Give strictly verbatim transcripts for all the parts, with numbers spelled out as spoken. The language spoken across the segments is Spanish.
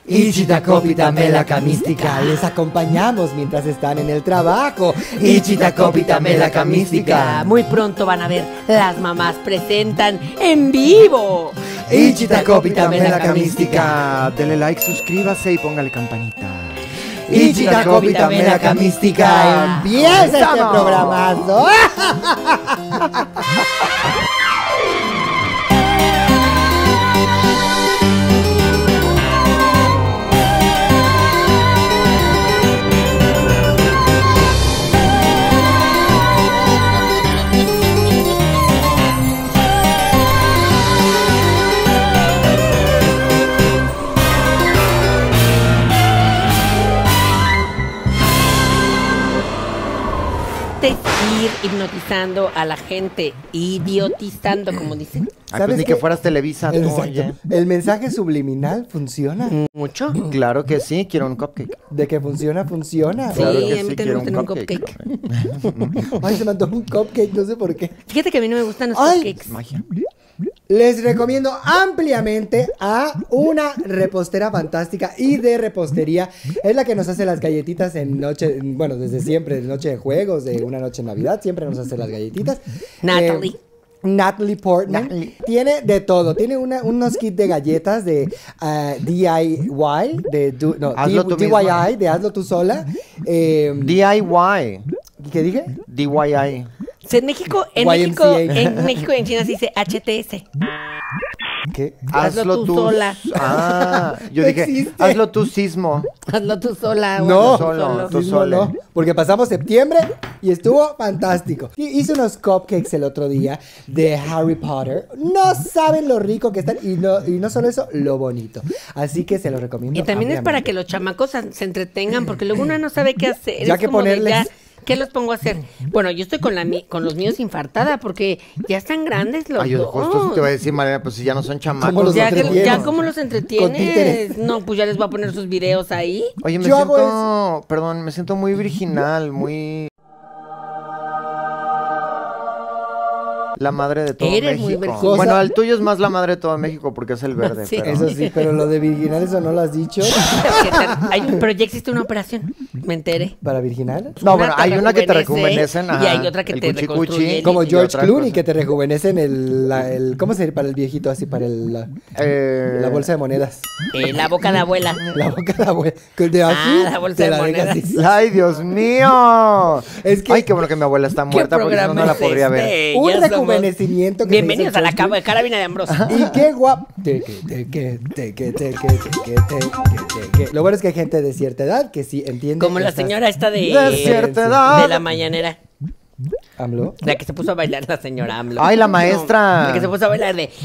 Ichitacópita melaca mística, les acompañamos mientras están en el trabajo. Ichitacópita melaca mística. Muy pronto van a ver, las mamás presentan en vivo. Ichitacópita melaca mística. Dele like, suscríbase y póngale campanita. Ichitacópita melaca mística. Empieza este programazo. Ir hipnotizando a la gente, idiotizando, como dicen. Ay, pues ni que fueras Televisa. El, tú, oye. el mensaje subliminal funciona. ¿Mucho? Claro que sí, quiero un cupcake. De que funciona, funciona. Sí, Claro que a mí sí, también me quiero gustan un un cupcake. Ay, se me antojó un cupcake, no sé por qué. Fíjate que a mí no me gustan los Ay. cupcakes. Magia. Les recomiendo ampliamente a una repostera fantástica y de repostería. Es la que nos hace las galletitas en noche, bueno, desde siempre, de noche de juegos, de una noche en Navidad, siempre nos hace las galletitas. Natalie. Eh, Natalie Portman. Natalie. Tiene de todo. Tiene una, unos kits de galletas de uh, D I Y, de do, no, Hazlo D- tú D Y I, de hazlo tú sola. Eh, D I Y. ¿Qué dije? D Y I. Sí, en México, en Y M C A. México, en México y en China se dice H T S. ¿Qué? Hazlo tú sola. Ah, yo No dije, existe. hazlo tú sismo. Hazlo tú sola. o No, hazlo tú solo, solo. tú Sí, sole. no, no, porque pasamos septiembre y estuvo fantástico. Y hice unos cupcakes el otro día de Harry Potter. No saben lo rico que están y no, y no solo eso, lo bonito. Así que se los recomiendo. Y también es para ampliamente. que los chamacos se se entretengan, porque luego uno no sabe qué hacer. Ya Es que como de, ponerles- ya, ¿qué los pongo a hacer? Bueno, yo estoy con, la, mi- con los míos infartada, porque ya están grandes los Ay, yo dos. justo eso te voy a decir, Mariana, pues si ya no son chamacos. ¿Cómo los ya, que- entretienes? ya cómo los Con entretienes. títeres. No, pues ya les voy a poner sus videos ahí. Oye, me Yo hago siento, perdón, me siento muy virginal, muy... La madre de todo Eres muy México. virginal. Bueno, el tuyo es más la madre de todo México porque es el verde. Sí. pero- Eso sí, pero lo de virginal, eso no lo has dicho. Que te- hay- pero ya existe una operación, me enteré. ¿Para virginal? No, Una bueno, te hay una que te rejuvenece rejuvenecen, y ajá, hay otra que el te cuchicuchi. reconstruye. Como Y George otra Clooney, cosa. que te rejuvenecen el, la- el... ¿Cómo se dice para el viejito así? Para el, la, Eh, la bolsa de monedas. Eh, la boca de abuela. La boca de la abuela. De aquí, Ah, la bolsa te de la dejas monedas. así. ¡Ay, Dios mío! Es que- Ay, qué bueno que mi abuela está muerta porque si no, no la es podría ver. este? Un Ya somos- rejuvenecimiento que Bienvenidos se a la hizo cama de carabina de Ambrosio. Y qué guapo. Te, que, te, que, te, que, te, que, te, que, te, que, te, que. Lo bueno es que hay gente de cierta edad que sí entiende. Como la estas- señora esta de, De cierta edad. de la mañanera. ¿AMLO? La que se puso a bailar la señora AMLO. Ay, la maestra. La que se puso a bailar de...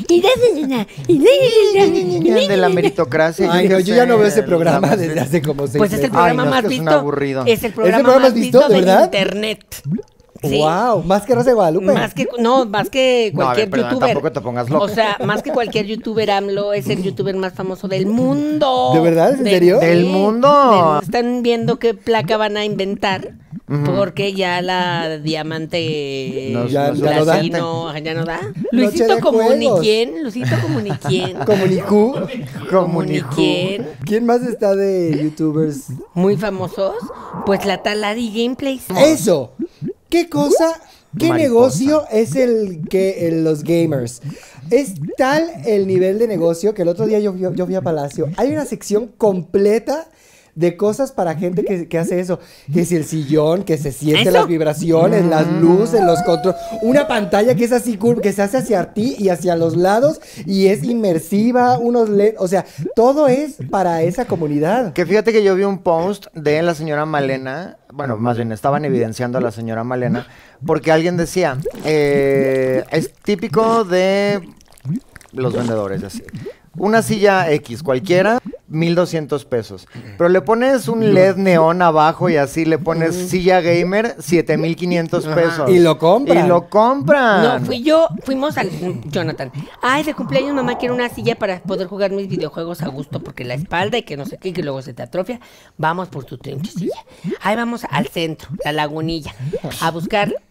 De la meritocracia. Ay, yo no, qué yo ya no sé, veo ese la programa más- desde hace como seis Pues es el meses. Ay, programa no, es más que es un visto. aburrido. Es el programa, programa más has visto, visto de del verdad? internet. Sí. Wow, más que Rosa de Guadalupe. Más que, no, más que No, a cualquier ver, perdón, youtuber. tampoco te pongas loco. O sea, más que cualquier youtuber, AMLO es el youtuber más famoso del mundo. ¿De verdad? ¿En serio? Del mundo. De- están viendo qué placa van a inventar. Porque ya la diamante Nos- Ya- nos ya no da. platino, ya no da. Noche Luisito de Comuniquien, juegos. Luisito Comuniquien. Comunicú. Comuniquien. ¿Quién más está de youtubers? Muy famosos. Pues la tal Ladi Gameplays. Eso. ¿Qué cosa? ¿Qué Mariposa. negocio es el que el- los gamers? Es tal el nivel de negocio que el otro día yo, fui- yo fui a Palacio. Hay una sección completa de cosas para gente que, que hace eso. Que si el sillón, que se siente ¿Eso? las vibraciones, las luces, los controles. Una pantalla que es así curva, que se hace hacia ti y hacia los lados y es inmersiva, unos L E D. O sea, todo es para esa comunidad. Que fíjate que yo vi un post de la señora Malena, bueno, más bien estaban evidenciando a la señora Malena, porque alguien decía, eh, es típico de los vendedores, así. Una silla X cualquiera, mil doscientos pesos. Pero le pones un L E D neón abajo y así le pones silla gamer, siete mil quinientos pesos. Y lo compran. Y lo compran. No, fui yo, fuimos al Jonathan. Ay, de cumpleaños mamá quiero una silla para poder jugar mis videojuegos a gusto, porque la espalda y que no sé qué, que luego se te atrofia. Vamos por tu trinche silla. Ahí vamos al centro, la lagunilla, a buscar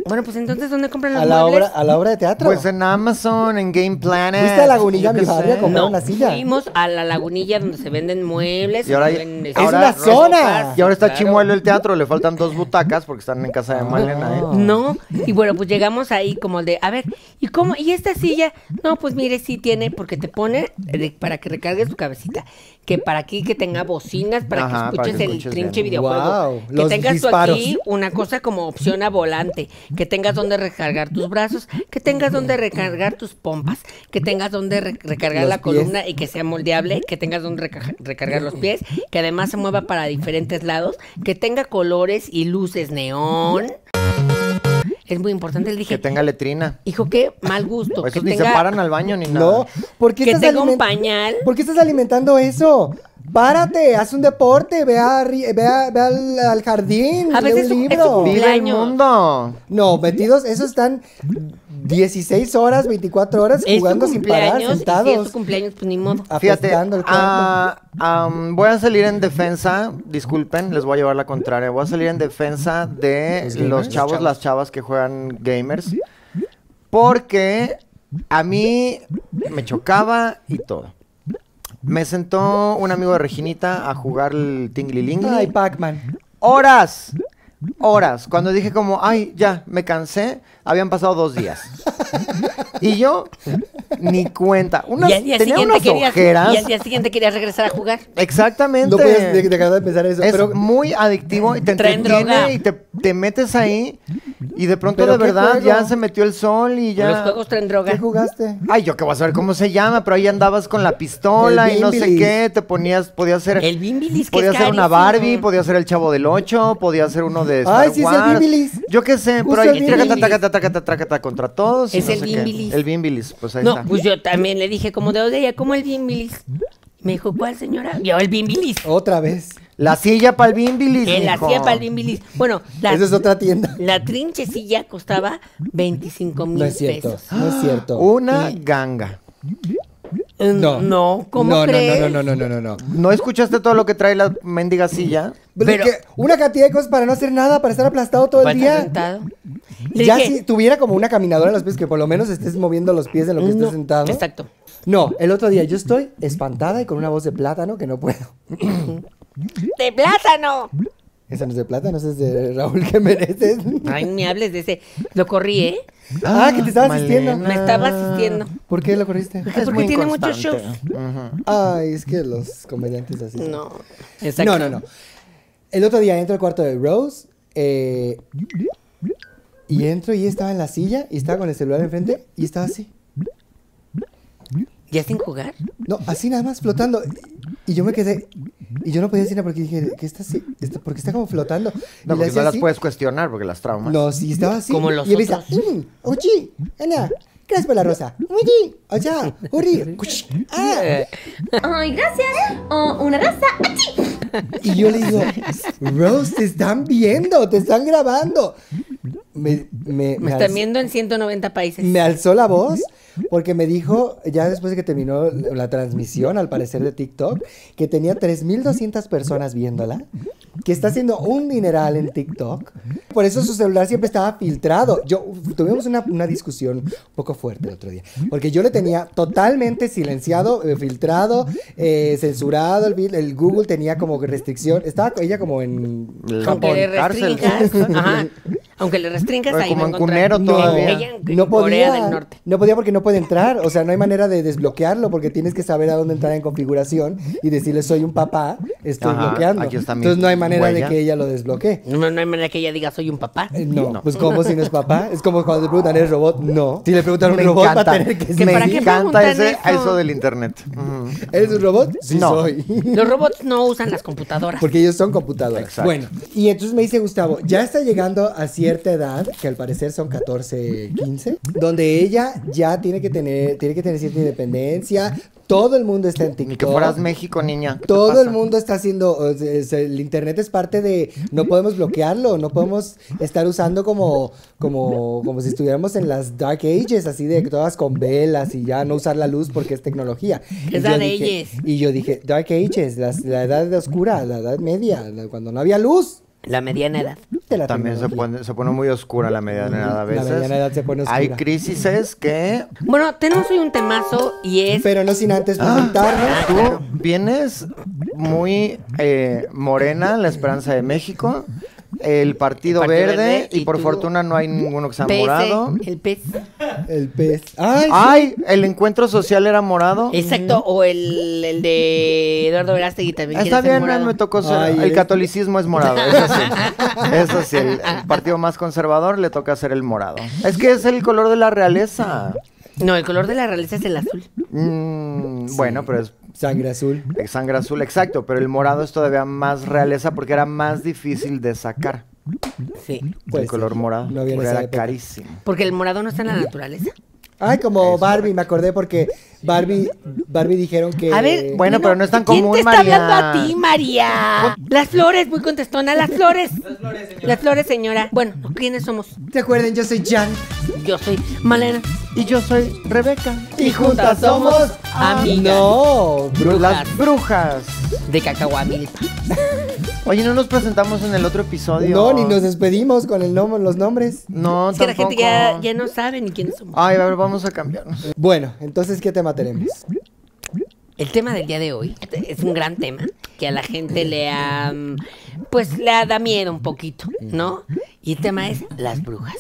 Bueno, pues entonces, ¿dónde compran los A la, muebles? obra, a la obra de teatro. Pues en Amazon, en Game Planet. ¿Fuiste a Lagunilla, yo mi qué barrio, a sé. comprar No, una silla? fuimos a la Lagunilla donde se venden muebles. Y ahora- se venden, es este, una ropas, zona. Y ahora está claro. Chimuelo el teatro, le faltan dos butacas porque están en casa de Malena, ¿eh? No, y bueno, pues llegamos ahí como de, a ver, ¿y cómo? ¿Y esta silla? No, pues mire, sí tiene, porque te pone de- para que recargues tu cabecita, que para aquí que tenga bocinas, para Ajá, que para escuches que el escuches trinche bien. videojuego, Guau, que los tengas disparos. tú aquí una cosa como opción a volante, que tengas donde recargar tus brazos, que tengas donde recargar tus pompas, que tengas donde re- recargar Los la pies. columna y que sea moldeable, que tengas donde reca- recargar los pies, que además se mueva para diferentes lados, que tenga colores y luces neón. Es muy importante, le Que dije, tenga letrina. hijo, qué mal gusto. Esos que ni tenga, se paran al baño ni nada. No, ¿por qué que estás tenga un aliment- pañal. ¿Por qué estás alimentando eso? Párate, haz un deporte, ve, a ri- ve, a- ve al, al jardín, A lee veces un es- es libro. un ¡Vive el cumpleaños. mundo! No, metidos, esos están dieciséis horas, veinticuatro horas Es tu jugando sin parar, cumpleaños, y si es sentados. tu cumpleaños, pues ni modo. Fíjate, apestando el cuarto. ah, am, voy a salir en defensa, disculpen, les voy a llevar la contraria, voy a salir en defensa de ¿Los los, gamers? chavos, Los chavos. las chavas que juegan gamers, porque a mí me chocaba y todo. Me sentó un amigo de Reginita a jugar el Tingly Lingly. Ay, Pac-Man. Horas, horas. Cuando dije como, ay, ya, me cansé, habían pasado dos días. Y yo, ni cuenta. Unas, y al día tenía siguiente unas querías, ojeras. y al día siguiente querías regresar a jugar. Exactamente. No puedes de- dejar de pensar eso. Es pero, muy adictivo y te Traen droga. entretiene y te, te metes ahí y de pronto ¿Pero de qué verdad juego? ya se metió el sol y ya... Los juegos traen droga. ¿qué jugaste? Ay, yo qué voy a saber cómo se llama, pero ahí andabas con la pistola El y no sé Bimbilis. qué, te ponías, podías ser... El Bimbilis, que Podía es ser una carísimo. Barbie, podía ser el Chavo del Ocho, podía ser uno de Star Ay, sí, es el Wars. Bimbilis. Yo qué sé, Justo pero el ahí trácata, Bimbilis. trácata, trácata, trácata contra todos. y Es no el sé qué. Bimbilis. El Bimbilis, pues ahí No, está. pues yo también le dije, como de ella, ¿cómo el Bimbilis? Me dijo, ¿cuál señora? Yo, el Bimbilis. Otra vez. La silla para el Bimbilis, Que la mijo. hacía para el Bimbilis. Bueno, la, Esa es otra tienda. la trinchecilla costaba veinticinco mil No es cierto, pesos. no es cierto. Una ganga. Eh, No. No, ¿cómo no, crees? No, no, no, no, no, no, no. ¿No escuchaste todo lo que trae la mendiga silla? Pero- Que una cantidad de cosas para no hacer nada, para estar aplastado todo Para el estar día. sentado. Le Ya dije, si tuviera como una caminadora en los pies, que por lo menos estés moviendo los pies en lo que no, estés sentado. Exacto. No, el otro día yo estoy espantada y con una voz de plátano que no puedo. ¡De plátano! Esa no es de plátano, esa es de Raúl que mereces. Ay, no me hables de ese. Lo corrí, ¿eh? Ah, que te estaba Malena. asistiendo. Me estaba asistiendo. ¿Por qué lo corriste? Es porque tiene muchos shows. Ujú. Ay, es que los comediantes así. son. No. Exacto. No, no, no. El otro día entro al cuarto de Rose eh, y entro y ella estaba en la silla y estaba con el celular enfrente y estaba así. ¿Ya sin jugar? No, así nada más flotando. Y yo me quedé. Y yo no podía decir nada porque dije, ¿qué está así? Está- porque está como flotando. No, Y le porque hacía no las así. puedes cuestionar porque las traumas. No, sí, estaba así. Como los y ella me decía, otros. "Mm, Uchi, Ana, gracias por la rosa. Uchi, allá, Uri, cuch, ah". Ay, gracias. Oh, una rosa. ¡Achí! Y yo le digo, Rose, te están viendo, te están grabando. Me, me, Me alzó- están viendo en ciento noventa países. me alzó la voz porque me dijo, ya después de que terminó la transmisión, al parecer de TikTok, que tenía tres mil doscientas personas viéndola, que está haciendo un dineral en TikTok. Por eso su celular siempre estaba filtrado. Yo tuvimos una, una discusión un poco fuerte el otro día, porque yo le tenía totalmente silenciado, eh, filtrado, eh, censurado, el, vid- el Google tenía como restricción, estaba ella como en El- Aunque le cárcel. restringas, ajá, aunque le restringas Pero ahí como va a en encontrar. Cunero No, todavía. ella en, no en Corea podía, del Norte. no podía porque no puede entrar, o sea, no hay manera de desbloquearlo porque tienes que saber a dónde entrar en configuración y decirle soy un papá, estoy Ajá, bloqueando. aquí está mi Entonces no hay manera huella. de que ella lo desbloquee. No, no hay manera que ella diga soy un papá. Eh, No, No. pues como si no es papá, es como cuando te preguntan ¿eres robot? No. Si le preguntan a un Me robot encanta, va a tener que ¿Que decir, para me qué encanta preguntan ese, eso? eso del internet. Ujú. ¿eres un robot? Sí No. soy. Los robots no usan las computadoras. Porque ellos son computadoras. Exacto. Bueno, y entonces me dice Gustavo, ya está llegando a cierta edad, que al parecer son catorce, quince, donde ella ya tiene que tener, tiene que tener cierta independencia. Todo el mundo está en TikTok. Ni que fueras México, niña. ¿qué te Todo pasa? el mundo está haciendo, o sea, es- el internet es parte de, no podemos bloquearlo, no podemos estar usando como, como, como si estuviéramos en las Dark Ages, así de que todas con velas y ya no usar la luz porque es tecnología. Es Y yo Dark dije- Ages. Y yo dije, Dark Ages, las- la edad oscura, la edad media, la- cuando no había luz. La mediana edad. De la También se tecnología. pone, se pone muy oscura la mediana edad a La veces. mediana edad se pone oscura. Hay crisis que Bueno, tenemos hoy un temazo y es... Pero no sin antes Ah, presentarnos. tú vienes muy eh, morena, la Esperanza de México, el Partido, El Partido Verde, Verde, y, y por tú- fortuna no hay ninguno que sea P S, morado. el pez. El pez. ¡Ay! sí. Ay, el encuentro social era morado. Exacto, o el, el de Eduardo Verástegui también. Está quiere ser bien, morado. me tocó ser. Ay, el eres- catolicismo es morado, eso sí. Eso sí, el, el partido más conservador le toca ser el morado. Es que es el color de la realeza. No, el color de la realeza es el azul. Mm, Bueno, pero es Sangre azul. de sangre azul, exacto. Pero el morado es todavía más realeza porque era más difícil de sacar. Sí. Puede el color ser. morado. No había en porque esa era época. carísimo. Porque el morado no está en la naturaleza. Ay, como Barbie, me acordé porque Barbie, Barbie dijeron que... A ver, Bueno, pero no es tan ¿quién común, te está María? hablando a ti, María? Las flores, muy contestona, las flores. Las flores, señora. Bueno, ¿quiénes somos? ¿Se acuerdan? Yo soy Jan. Yo soy Malena. Y yo soy Rebeca. Y juntas somos... amigas. No, brujas. Las brujas. De Cacahuamil. Oye, ¿no nos presentamos en el otro episodio? No, ni nos despedimos con el nom- los nombres. No, Es que la tampoco. gente ya, ya no sabe ni quiénes somos. Ay, a ver, vamos a cambiarnos. Bueno, entonces, ¿qué tema tenemos? El tema del día de hoy es un gran tema que a la gente le ha, mm, pues le da miedo un poquito, ¿no? Y el tema es las brujas.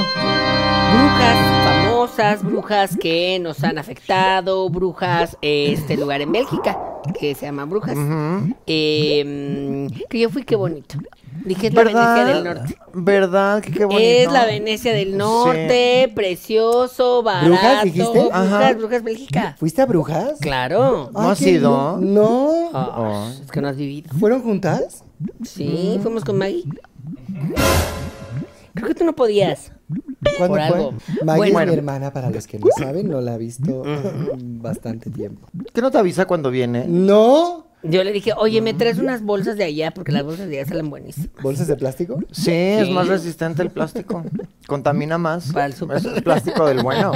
Brujas famosas, brujas que nos han afectado, brujas, eh, este lugar en Bélgica que se llama Brujas. Ujú. Eh, mm, que yo fui, qué bonito. Dije, es la Venecia del Norte. ¿Verdad? Que qué bonito. Es la Venecia del Norte, precioso, barato. ¿Brujas, dijiste? Brujas, Ajá. Brujas, Bélgica. ¿Fuiste a brujas? Claro. ¿No has qué ido? bien. No. Ah, Oh. Es que no has vivido. ¿Fueron juntas? Sí, fuimos con Maggie. Creo que tú no podías. ¿Cuándo Por fue? algo. Maggie Bueno. es mi hermana, para los que no saben, no la he visto bastante tiempo. ¿Qué no te avisa cuando viene? ¿No? Yo le dije, oye, ¿me traes unas bolsas de allá? Porque las bolsas de allá salen buenísimas. ¿Bolsas de plástico? Sí, es Sí. más resistente el plástico. Contamina más. Para el súper. Es el plástico del bueno.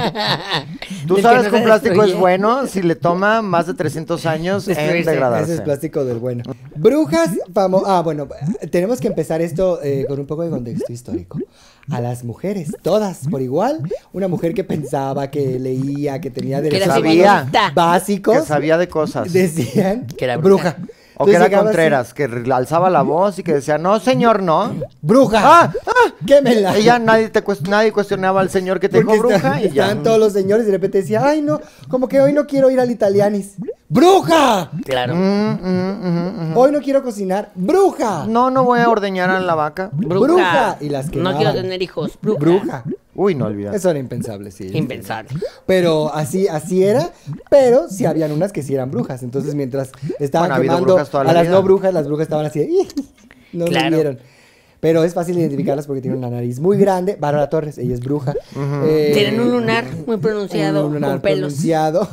Tú Del que sabes no que un se plástico es destruye. bueno si le toma más de trescientos años en Destruirse. degradarse. Ese es plástico del bueno. Brujas, famo ah, bueno, tenemos que empezar esto eh, con un poco de contexto histórico. A las mujeres, todas por igual. Una mujer que pensaba, que leía, que tenía Que derechos era Sabía. feminista. básicos, Que sabía de cosas. decían Que era bruja. bruja. O que Entonces era llegaba así, Contreras, que re- alzaba la voz y que decía, no, señor, no. ¡Bruja! ¡Ah! ¡Ah! ¡Quémela! Y ya nadie, te cuest- nadie cuestionaba al señor que te Porque dijo está- bruja y ya. estaban todos los señores y de repente decía, ay no, como que hoy no quiero ir al Italianis. ¡Bruja! Claro. Mm, mm, mm, mm. Hoy no quiero cocinar. ¡Bruja! No, no voy a ordeñar a la vaca. Bruja. bruja. Y las No quemaban. quiero tener hijos. Bruja. Bruja. Uy, no olvides. Eso era impensable, sí. Impensable. Pero así, así era, pero sí habían unas que sí eran brujas. Entonces, mientras estaban Bueno, ha habido quemando brujas toda la a las vida. no brujas, las brujas estaban así de, no Claro. me vieron. Pero es fácil identificarlas porque tienen una nariz muy grande. Bárbara Torres, ella es bruja. Eh, Tienen un lunar muy pronunciado, un lunar con pelos. pronunciado.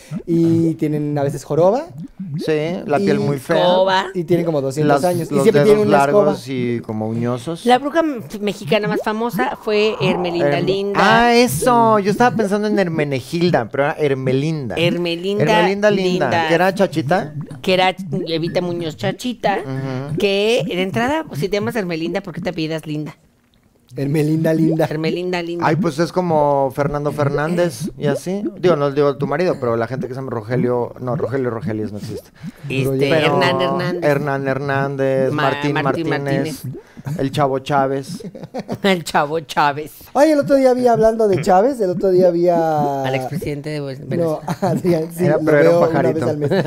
Y tienen a veces joroba. Sí, la piel Y muy fea. Escoba. Y tienen como doscientos Las- años. Y los siempre dedos tienen una escoba. largos y como uñosos. La bruja m- mexicana más famosa fue Hermelinda Herm- Linda. Ah, eso. Yo estaba pensando en Hermenegilda, pero era Hermelinda. Hermelinda Hermelinda Linda. Linda. Que era chachita. que era Evita Muñoz Chachita, Ujú. que de entrada, si te llamas Hermelinda, ¿por qué te apellidas Linda? Hermelinda Linda. Hermelinda Linda. Ay, pues es como Fernando Fernández y así. Digo, no digo tu marido, pero la gente que se llama Rogelio. No, Rogelio Rogelies no existe. este, Pero Hernán Hernández. Hernán Hernández, Ma- Martín Martín Martínez, el Chavo Chávez. El Chavo Chávez. Ay, el otro día había hablando de Chávez, el otro día había... Al expresidente de Venezuela. No, Adrián, sí, Era- lo pero era un veo una pajarito. vez al mes.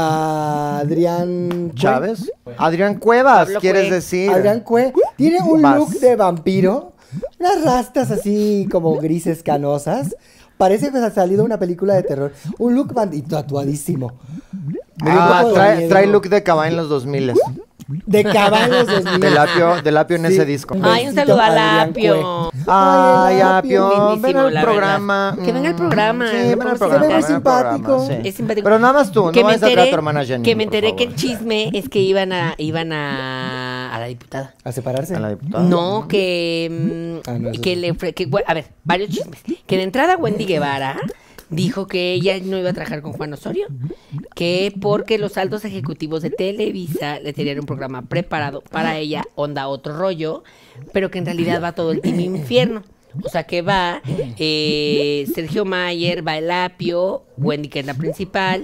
Ah, Adrián... Cue- ¿Chávez? Adrián Cuevas, Pablo ¿quieres Cue. decir? Adrián Cue tiene un Vas. look de vampiro, unas rastas así como grises canosas. Parece que ha salido una película de terror. Un look bandito tatuadísimo. Me dio un Ah, poco de trae, miedo. trae look de Cabá en los dos mil. De caballos dos mil. De Lapio, de Lapio en Sí. ese disco. Ay, un Besito, saludo a Adrián Lapio. Cue. Ay, Ay, Apio, lindísimo, ven al la programa. verdad. Que venga al programa, Sí, lo ven al podemos programa. hacer. ven Se ve al programa, simpático. sí. Es simpático. Pero nada más tú, no Que me vayas a traer a enteré- tu hermana Jenny. Que me por enteré que el favor. chisme es que iban a iban a, a la diputada. ¿A separarse? A la diputada. No, que, mm, Ah, no, eso que sí. le ofre- que, bueno, a ver, varios chismes. Que de entrada Wendy Guevara dijo que ella no iba a trabajar con Juan Osorio, que porque los altos ejecutivos de Televisa le tenían un programa preparado para ella, onda otro rollo, pero que en realidad va todo el Team Infierno. O sea que va eh, Sergio Mayer, va El Apio, Wendy, que es la principal,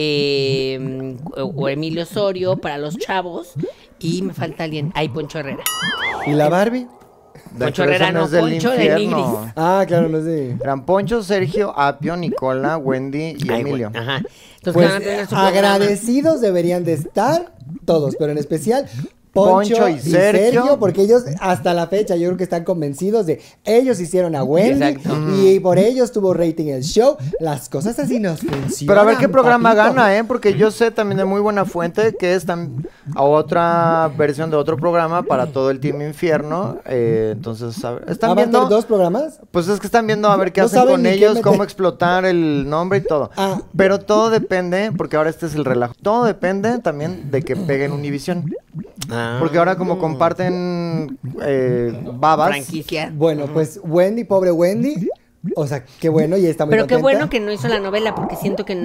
eh, o Emilio Osorio para los chavos, y me falta alguien. Ay, Poncho Herrera. ¿Y la Barbie? Poncho Pero esa Herrera, no, es del Poncho de infierno. Nigris. Ah, claro, no sé. Eran Poncho, Sergio, Apio, Nicola, Wendy y Ay, Emilio. güey, ajá. Entonces, Pues van a tener su programa. agradecidos deberían de estar todos, pero en especial Poncho, Poncho y, y Sergio. Sergio, porque ellos hasta la fecha yo creo que están convencidos de ellos hicieron a Wendy Exacto. y por ellos tuvo rating el show. Las cosas así nos funcionan. Pero a ver qué programa papito. gana, ¿eh? Porque yo sé también de muy buena fuente que es tam- a otra versión de otro programa para todo el Team Infierno. eh, entonces, a ver, ¿están ¿Va a meter viendo? dos programas? Pues es que están viendo a ver qué No hacen saben con ni qué ellos, meter. cómo explotar el nombre y todo. Ah. Pero todo depende, porque ahora este es el relajo. Todo depende también de que peguen Univision. Ah. Porque ahora como comparten eh, babas. Franquicia. Bueno, pues Wendy, pobre Wendy. O sea, qué bueno y está muy Pero qué contenta. bueno que no hizo la novela, porque siento que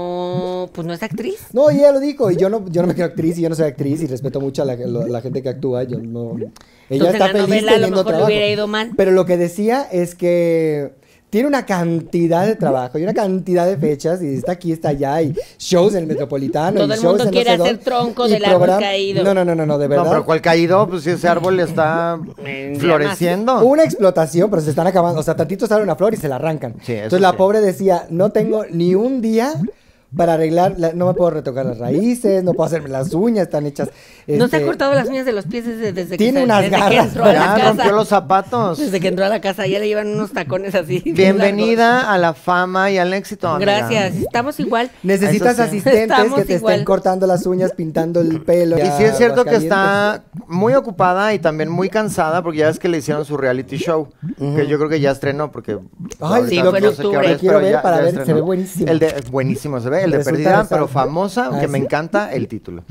no, pues no es actriz. No, y ella lo dijo, y yo no, yo no me creo actriz, y yo no soy actriz, y respeto mucho a la, la- la gente que actúa, yo no... Ella Entonces, está en la feliz novela a lo teniendo mejor le trabajo. hubiera ido mal. Pero lo que decía es que tiene una cantidad de trabajo, y una cantidad de fechas, y está aquí, está allá, y shows en el Metropolitano, Todo y el shows mundo en no quiere sé hacer dónde, tronco y del árbol program- caído. No, no, no, no, no, de verdad. No, pero cuál caído, pues si ese árbol está En floreciendo. Una explotación, pero se están acabando. O sea, tantito sale una flor y se la arrancan. Sí, eso Entonces la sí. pobre decía, no tengo ni un día para arreglar, la- no me puedo retocar las raíces, no puedo hacerme las uñas, están hechas... No se ha este, cortado las uñas de los pies desde, desde que, Tiene se- unas desde que garras, entró a la Ya casa. rompió los zapatos. Desde que entró a la casa, ya le llevan unos tacones así. bien Bienvenida a la fama y al éxito, largos. amiga. Gracias, estamos igual. Necesitas Eso sí. asistentes Estamos que te igual. estén cortando las uñas, pintando el pelo. Y ya, sí es cierto que Aguascalientes. está muy ocupada y también muy cansada porque ya ves que le hicieron su reality show, que yo creo que ya estrenó porque Ay, sí, ahorita fue en no sé qué octubre. hora Lo es, quiero pero ver ya- para ya ver, estrenó. se ve buenísimo. El de buenísimo se ve, el de Resulta Perdida resalta. pero famosa, Ah, que me sí. encanta el título.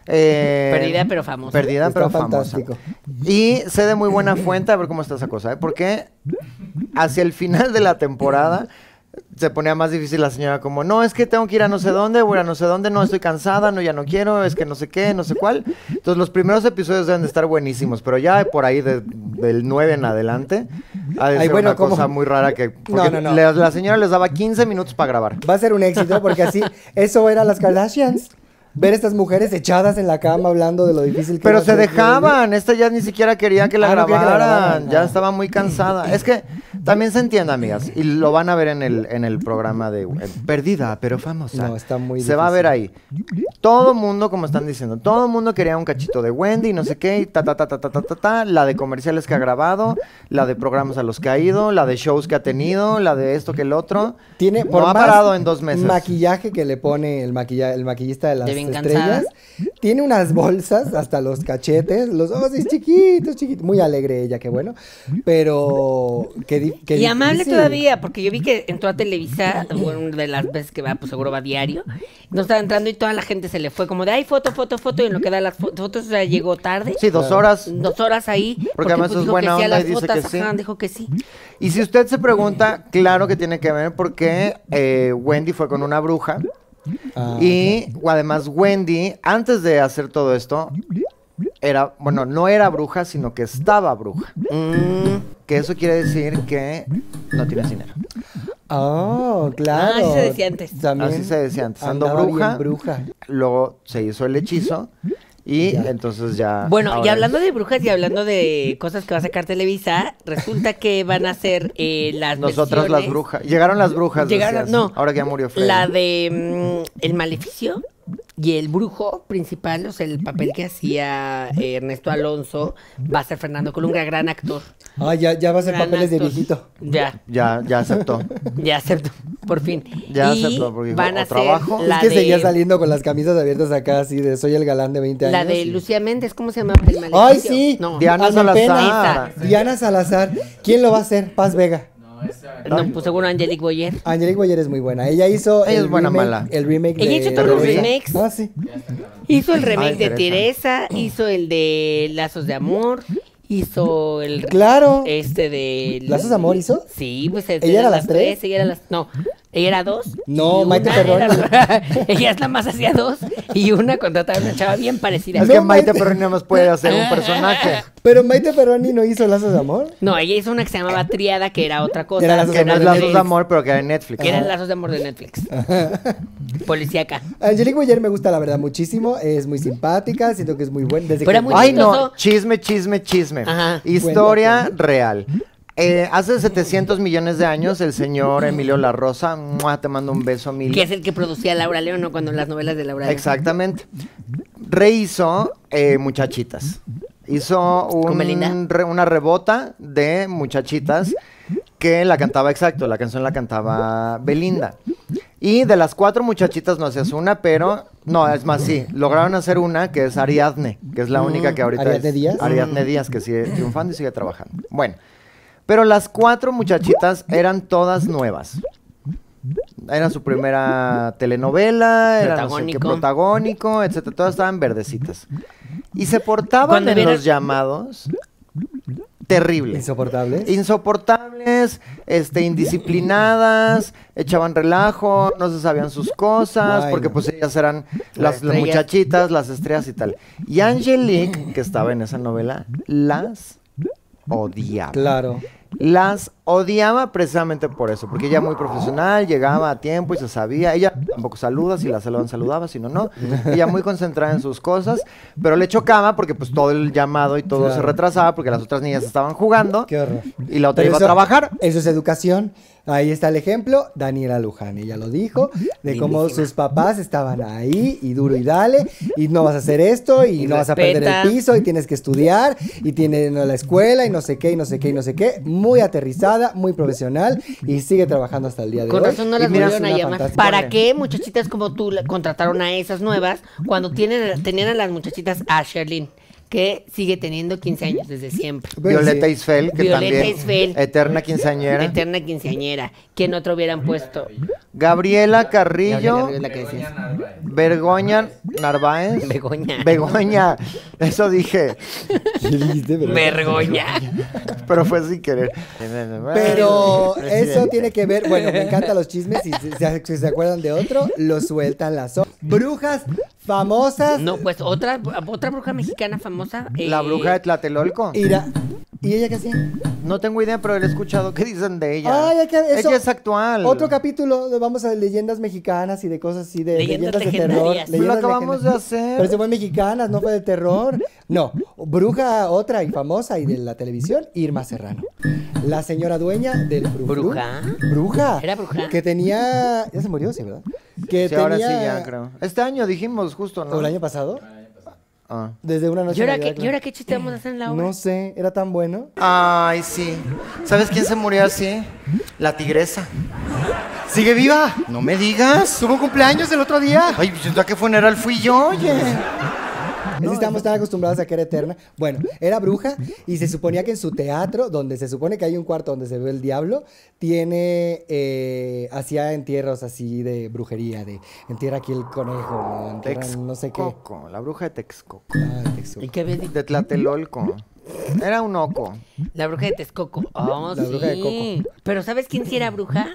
Eh, Perdida pero famosa. Perdida Está pero famosa. fantástico. Y sé de muy buena fuente, a ver cómo está esa cosa, ¿eh? Porque hacia el final de la temporada se ponía más difícil la señora como, no, es que tengo que ir a no sé dónde, voy a no sé dónde, no, estoy cansada, no, ya no quiero, es que no sé qué, no sé cuál. Entonces los primeros episodios deben de estar buenísimos, pero ya por ahí de- del nueve en adelante, ha de Ay, ser bueno, una ¿cómo? cosa muy rara que... No, porque no, no. le- la señora les daba quince minutos para grabar. Va a ser un éxito porque así, eso era las Kardashians. Ver estas mujeres echadas en la cama hablando de lo difícil que Pero era se ser- dejaban, esta ya ni siquiera quería que la Ah, no quería que la grabaran, grabaran, ya ah. estaba muy cansada. Es que también se entiende, amigas, y lo van a ver en el, en el programa de eh, Perdida, pero famosa. No, está muy Se va a ver ahí. difícil. Todo mundo, como están diciendo, todo mundo quería un cachito de Wendy, no sé qué, y ta, ta, ta, ta, ta, ta, ta, ta, la de comerciales que ha grabado, la de programas a los que ha ido, la de shows que ha tenido, la de esto que el otro. Tiene No por ha más parado en dos meses. maquillaje que le pone el, maquilla- el maquillista de las De bien estrellas. cansadas. Tiene unas bolsas hasta los cachetes, los ojos así chiquitos, chiquitos. Muy alegre ella, qué bueno. Pero qué, di- qué Y amable difícil. todavía, porque yo vi que entró a Televisa, bueno, una de las veces que va, pues seguro va diario. No estaba entrando y toda la gente se le fue como de, ay, foto, foto, foto, y en lo que da las fo- fotos, o sea, llegó tarde. Sí, dos horas. Dos horas ahí. Porque además pues, es dijo buena que sí a onda y las dice fotos, que sí. ajá, dijo que sí. Y si usted se pregunta, claro que tiene que ver porque eh, Wendy fue con una bruja. Ah, Y además Wendy, antes de hacer todo esto, era, bueno, no era bruja, sino que estaba bruja. Mm. Que eso quiere decir que no tienes dinero. Oh, claro. Ah, así se decía antes. También Así se decía antes. Ando andaba bien bruja. bruja. Luego se hizo el hechizo y Ya. entonces ya... Bueno, y ahora hablando es- de brujas y hablando de cosas que va a sacar Televisa, resulta que van a hacer eh, las Nosotras las versiones- brujas. Llegaron las brujas, Llegaron- decías. no. Ahora que ya murió Freddy. La de mm, El Maleficio y el brujo principal, o sea, el papel que hacía eh, Ernesto Alonso, va a ser Fernando Colunga, gran actor. Ah, ya, ya va a ser Gran papeles de actor. viejito. Ya, Ya, ya aceptó. ya aceptó, por fin. Ya y aceptó, porque dijo, van a "O hacer trabajo". la es que de, seguía saliendo con las camisas abiertas acá, así de soy el galán de veinte años. la de y- Lucía Méndez, ¿cómo se llama? El Maleficio. Ay, sí. No, Diana Alma Salazar. Pena. Diana Salazar. ¿Quién lo va a hacer? Paz Vega. no, pues seguro Angelique Boyer. Angelique Boyer es muy buena. Ella hizo Ella el, es buena, remake, mala. el remake Ella de hizo todos los Teresa. remakes. Ah, sí. Hizo el remake Ay, de Teresa. Teresa, hizo el de Lazos de Amor, hizo el Claro. este de ¿Lazos de Amor hizo? Sí, pues ¿Ella era las tres? ella era las no, Ella era dos. No, y Maite una Perroni. era- Ella nada más hacía dos y una contrataba a una chava bien parecida. Es No, que Maite Maite- Perroni nada más puede hacer un personaje. Pero Maite Perroni no hizo Lazos de Amor. No, ella hizo una que se llamaba Triada, que era otra cosa. Era Lazos de Que no es de Lazos de Netflix, Amor, pero que era en Netflix. Que eran Lazos de Amor de Netflix. Policíaca. Angelique Boyer me gusta la verdad muchísimo. Es muy simpática, siento que es muy buena. Desde Pero que... era muy Ay, no, chistoso. chisme, chisme, chisme. Ajá. Historia real. Eh, hace setecientos millones de años, el señor Emilio La Rosa, ¡mua! Te mando un beso, Emilio. Que es el que producía Laura León, ¿no? Cuando las novelas de Laura León. Exactamente. Rehizo eh, Muchachitas. Hizo un- ¿Con Belinda? re- una rebota de Muchachitas que la cantaba, exacto, la canción la cantaba Belinda. Y de las cuatro muchachitas no hacías una, pero, no, es más, sí, lograron hacer una que es Ariadne, que es la única que ahorita ¿Ariadne es- Díaz? Ariadne Díaz, que sigue triunfando y sigue trabajando. Bueno, pero las cuatro muchachitas eran todas nuevas. Era su primera telenovela, era no sé qué Protagónico. protagónico, etcétera. Todas estaban verdecitas. Y se portaban Cuando en vieras- los llamados terrible. Insoportable. Insoportables, este, indisciplinadas, echaban relajo, no se sabían sus cosas, Ay, porque no. pues ellas eran Las las, estrellas. muchachitas, las estrellas y tal. Y Angelique, que estaba en esa novela, las odiaba. Claro. Las odiaba precisamente por eso, porque ella muy profesional, llegaba a tiempo y se sabía. Ella tampoco saluda, si la saludan saludaba, si no, no. Ella muy concentrada en sus cosas, pero le chocaba porque pues todo el llamado y todo Claro. se retrasaba porque las otras niñas estaban jugando Qué horror. y la otra Pero iba eso- a trabajar. Eso es educación. Ahí está el ejemplo, Daniela Luján, ella lo dijo, de cómo Lindísima. sus papás estaban ahí y duro y dale, y no vas a hacer esto, y, Y no vas a perder respeta. el piso, y tienes que estudiar, y tienes la escuela, y no sé qué, y no sé qué, y no sé qué. Muy aterrizada, muy profesional, y sigue trabajando hasta el día de Con hoy. razón no Y las mira, volvieron es a una llamar. fantástica. ¿Para qué muchachitas como tú la- contrataron a esas nuevas cuando tienen, tenían a las muchachitas a Sherlyn, que sigue teniendo quince años desde siempre? Pues Violeta sí. Isfel, que Violeta también Isfel. eterna quinceañera. Eterna quinceañera. ¿Quién otro hubieran puesto? Gabriela Carrillo, Gabriela, la que decías. Vergoña Narváez. Begoña. Begoña, eso dije, ¿Qué dijiste, verdad? Vergoña. pero fue sin querer. Pero eso tiene que ver, bueno, me encantan los chismes, si, si- si se acuerdan de otro, lo sueltan las o- brujas famosas. No, pues otra, otra bruja mexicana famosa. La eh, bruja de Tlatelolco. Ira- ¿Y ella qué hacía? No tengo idea, pero he escuchado qué dicen de ella. Ay, hay que- eso- Ella es actual. Otro capítulo, de- vamos a leyendas mexicanas y de cosas así, de Leyendas leyendas, de terror. legendarias. Pues lo leyendas acabamos de legendarias. hacer. Pero se fue mexicanas, no fue de terror. No, bruja otra y famosa y de la televisión, Irma Serrano. La señora dueña del frufru. ¿Bruja? Bruja. ¿Era bruja? Que tenía, ya se murió, sí, ¿verdad? Que Sí, tenía, ahora sí ya creo. Este año dijimos justo, ¿O ¿no? el año pasado? Ah. Desde una noche ¿Y ahora, de qué, Navidad, ¿Y ahora qué chiste vamos a hacer en la obra? No sé, era tan bueno. Ay, sí. ¿Sabes quién se murió así? La tigresa. ¿Sigue viva? No me digas. Tuvo cumpleaños el otro día. Ay, pues, ¿a qué funeral fui yo? Oye. Es que estamos tan acostumbrados a que era eterna. Bueno, era bruja y se suponía que en su teatro, donde se supone que hay un cuarto donde se ve el diablo, tiene, eh, hacía entierros así de brujería, de entierra aquí el conejo, ¿no? Entierra no sé qué. Texcoco, la bruja de Texcoco. Ah, Texcoco. ¿Y qué habías dicho? De Tlatelolco. Era un oco. La bruja de Texcoco. Oh, La sí. bruja de Coco. Pero ¿sabes quién sí era bruja?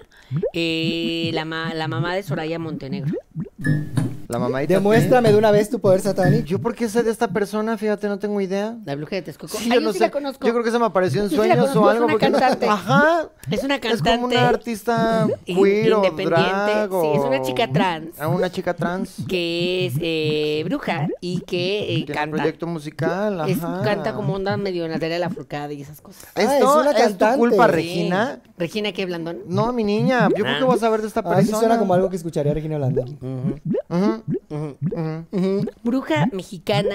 Eh, la, ma- la mamá de Soraya Montenegro. La mamá Demuéstrame de una vez tu poder satánico. ¿Yo por qué sé de esta persona? Fíjate, no tengo idea. La bruja de Texcoco. Sí, Ay, yo no sí sé. la conozco. Yo creo que se me apareció en Yo sí la sueños conozco, o es algo. una porque- cantante. Ajá. Es una Es cantante. como una artista in- queer o independiente. drag o- Sí, es una chica trans. Ah, una chica trans. Que es eh, bruja y que eh, Tiene un canta. proyecto musical, Es- ajá. canta como onda medio en la tele de la Furcada y esas cosas. Ah, ¿Esto es una es tu cantante. culpa, Sí. Regina? Regina, ¿qué, Blandón? No, mi niña. Yo creo Ah. que vas a ver de esta Ah, persona. sí suena como algo que escucharía Regina Holanda. Ujú, Ujú, ujú. ujú. Ujú. Bruja mexicana.